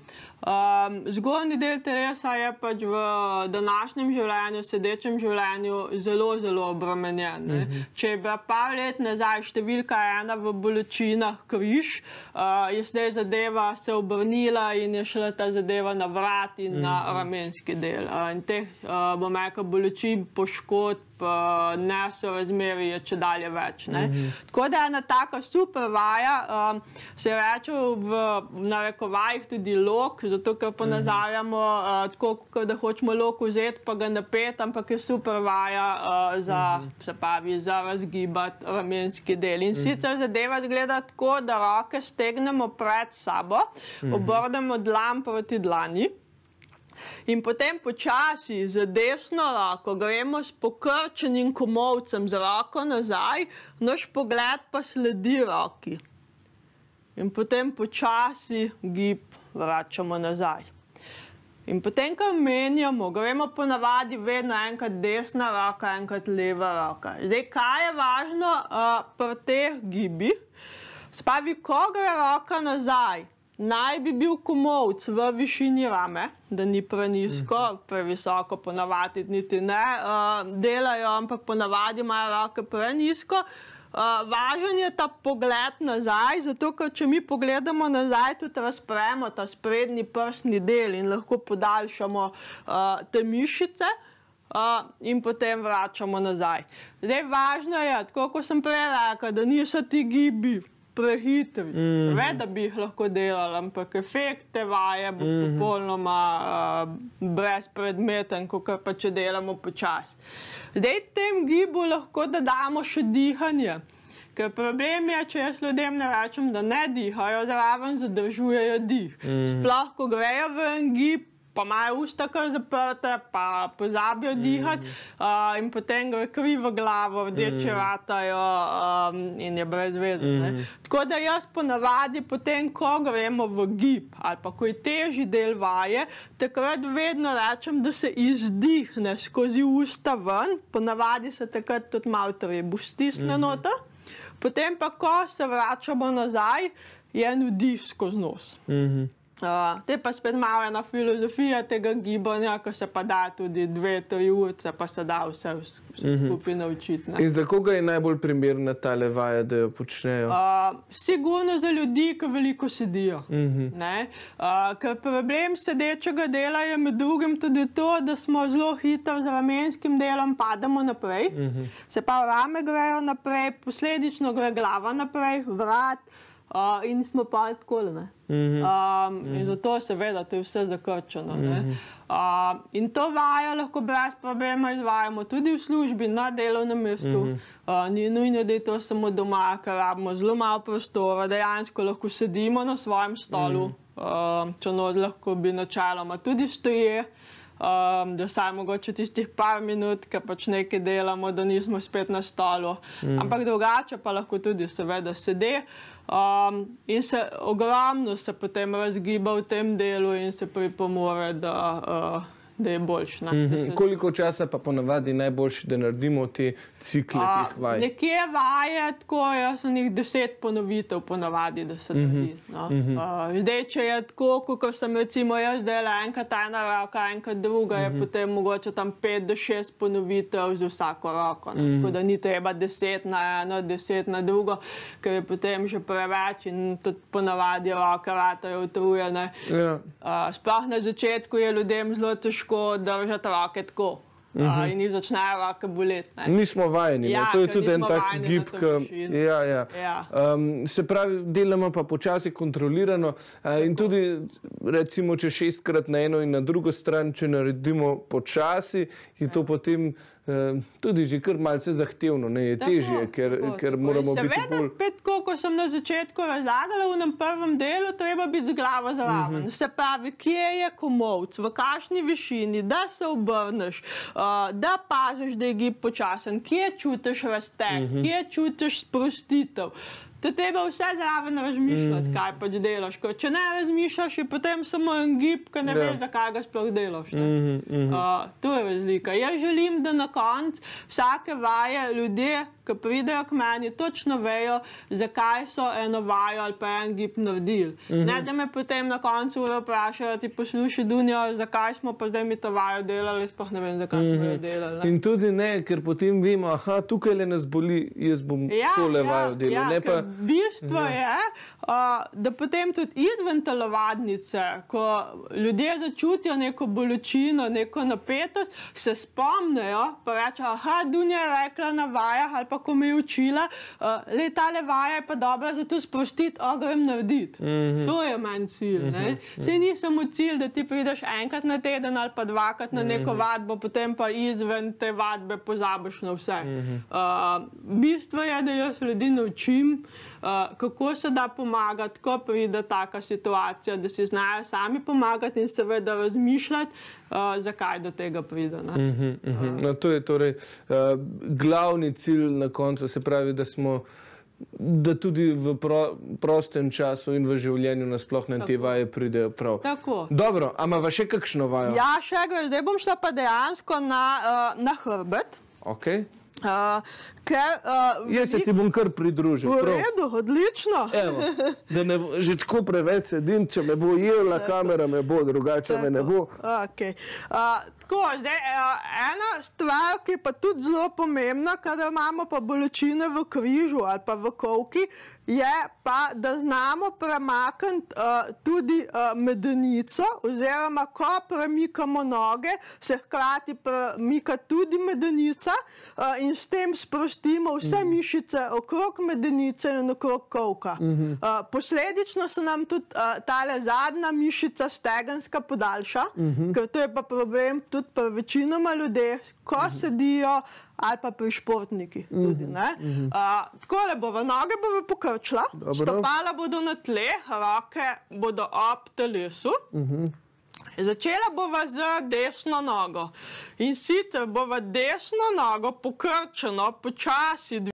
Zgornji del telesa je pač v današnjem življenju, sedečem življenju zelo, zelo obremenjen. Če je bila par let nazaj številka 1 v bolečinah križ, je zdaj zadeva se obrnila in je šla ta zadeva na vrat in na ramenski del. In teh, bom rekel, bolečin, poškodb, nesorazmerij je čedalje več. Tako da je ena taka super vaja, se reče v narekovajih tudi lok, zato ker ponazarjamo tako, da hočemo lok vzeti pa ga napet, ampak je super vaja za razgibati ramenski del. In sicer zadeva zgleda tako, da roke stegnemo pred sabo, obrnemo dlan proti dlani, in potem počasi z desno roko gremo s pokrčenim komolcem z roko nazaj, naš pogled pa sledi roki. In potem počasi gib vračamo nazaj. In potem, ko menjamo, gremo ponavadi vedno enkrat desna roka, enkrat leva roka. Zdaj, kaj je važno pri teh gibih? Spravi, ko gre roka nazaj, naj bi bil komolc v višini rame, da ni prenisko, previsoko ponavadi niti ne delajo, ampak ponavadi imajo roke prenisko. Važen je ta pogled nazaj, zato ker če mi pogledamo nazaj, tudi razpremo ta sprednji prsni del in lahko podaljšamo te mišice in potem vračamo nazaj. Zdaj, važno je, tako kot sem prej rekla, da niso ti gibi prehitri. Seveda bi jih lahko delali, ampak efekt te vaje bo popolnoma brezpredmeten, kakor pa če delamo počasi. Zdaj, tem gibu lahko dodamo še dihanje. Ker problem je, če jaz ljudem ne rečem, da ne dihajo, zraven zadržujejo dih. Sploh, ko grejo v en gib, pa imajo usta kar zaprte, pa pozabijo dihati in potem gre kri v glavo, rdeče ratajo in je brez veze. Tako da jaz ponavadi potem, ko gremo v gib ali pa ko je težji del vaje, takrat vedno rečem, da se izdihne skozi usta ven, ponavadi se takrat tudi malo trebuh stisne noter, potem pa, ko se vračamo nazaj, je en vdih skozi nos. To je pa spet malo ena filozofija tega gibanja, ko se pa da tudi 2-3 ure, pa se da vse skupaj naučiti. In za koga je najbolj primerna tale vaja, da jo počnejo? Sigurno za ljudi, ki veliko sedijo. Ker problem sedečega dela je med drugim tudi to, da smo zelo hitro z ramenskim delom padamo naprej. Se pa rame grejo naprej, posledično gre glava naprej, vrat, in smo pa takole, ne. In zato seveda to je vse zakrčeno, ne. In to vajo lahko brez problema izvajamo tudi v službi, na delovnem mestu. Ni nujno, da je to samo doma, ker rabimo zelo malo prostora, dejansko lahko sedimo na svojem stolu, če no lahko bi načeloma tudi stoje, da vsaj mogoče tistih par minut, ker pač nekaj delamo, da nismo spet na stolu. Ampak drugače pa lahko tudi seveda sede in se ogromno se potem razgiba v tem delu in se pripomore, da da je boljš. Koliko časa pa ponavadi najboljši, da naredimo te cikle teh vaj? Nekje vaje, tako jaz sem jih 10 ponovitev ponavadi, da se naredi. Zdaj, če je tako, kot sem recimo jaz delala enkrat ena roka, enkrat druga, je potem mogoče tam 5 do 6 ponovitev za vsako roko. Tako da ni treba 10 na eno, 10 na drugo, ker je potem že preveč in tudi ponavadi roke ratajo utrujene. Sploh na začetku je ljudem zelo težko držati roke tako. In jih začnejo roke boleti. Nismo vajeni, to je tudi en tak gib. Se pravi, delamo pa počasi kontrolirano in tudi recimo, če 6-krat na eno in na drugo stran, če naredimo počasi, je to potem tudi že kar malce zahtevno, je težje, ker moramo biti bolj... Seveda, petko, ko sem na začetku razlagala v prvem delu, treba biti z glavo zraven. Se pravi, kje je komolc, v kakšni višini, da se obrneš, da paziš, da je gib počasen, kje čutiš razteg, kje čutiš sprostitev. To treba vse zraven razmišljati, kaj pač delaš. Če ne razmišljaš, je potem samo en gib, ki ne veš, zakaj ga sploh delaš. To je razlika. Jaz želim, da na koncu vsake vaje ljudje, ki pridejo k meni, točno vejo, zakaj so eno vajo ali pa en gib naredili. Ne, da me potem na koncu vprašajo, ti poslušaj, Dunja, zakaj smo pa zdaj mi to vajo delali, sploh ne vem, zakaj smo jo delali. In tudi ne, ker potem vemo, aha, tukaj le nas boli, jaz bom tole vajo delal. Bistvo je, da potem tudi izven telovadnice, ko ljudje začutijo neko bolečino, neko napetost, se spomnejo, pa rečejo, aha, Dunja je rekla na vajah ali pa ko me je učila, tale vaja je pa dobra za to sprostiti, grem narediti. To je manj cilj. Saj ni samo cilj, da ti prideš enkrat na teden ali pa 2-krat na neko vadbo, potem pa izven te vadbe pozabiš na vse. Bistvo je, da jaz ljudi naučim, kako se da pomagati, ko pride taka situacija, da si znajo sami pomagati in seveda razmišljati, zakaj do tega pride. To je torej glavni cilj na koncu, se pravi, da tudi v prostem času in v življenju nasploh nam te vaje pridejo prav. Tako. Dobro, a ima še kakšno vajo? Ja, še ga, zdaj bom šla pa dejansko na hrbet. Ok. Jaz se ti bom kar pridružil. V redu, odlično. Evo, že tako preveč sedim, če me bo jela kamera, me bo, drugače me ne bo. Tako, zdaj, ena stvar, ki je pa tudi zelo pomembna, kadar imamo pa bolečine v križu ali pa v kolki, je pa, da znamo premakniti tudi medenico, oziroma ko premikamo noge, se hkrati premika tudi medenica in s tem sprostimo vse mišice okrog medenice in okrog kolka. Posledično se nam tudi tale zadnja mišica stegenska podaljša, ker to je pa problem tudi pri večinoma ljudeh, ko sedijo ali pa pri športnikih tudi. Takole bova, noge bova pokrčila, stopala bodo na tleh, roke bodo ob telesu. Začela bova z desno nogo in sicer bova desno nogo pokrčeno počasi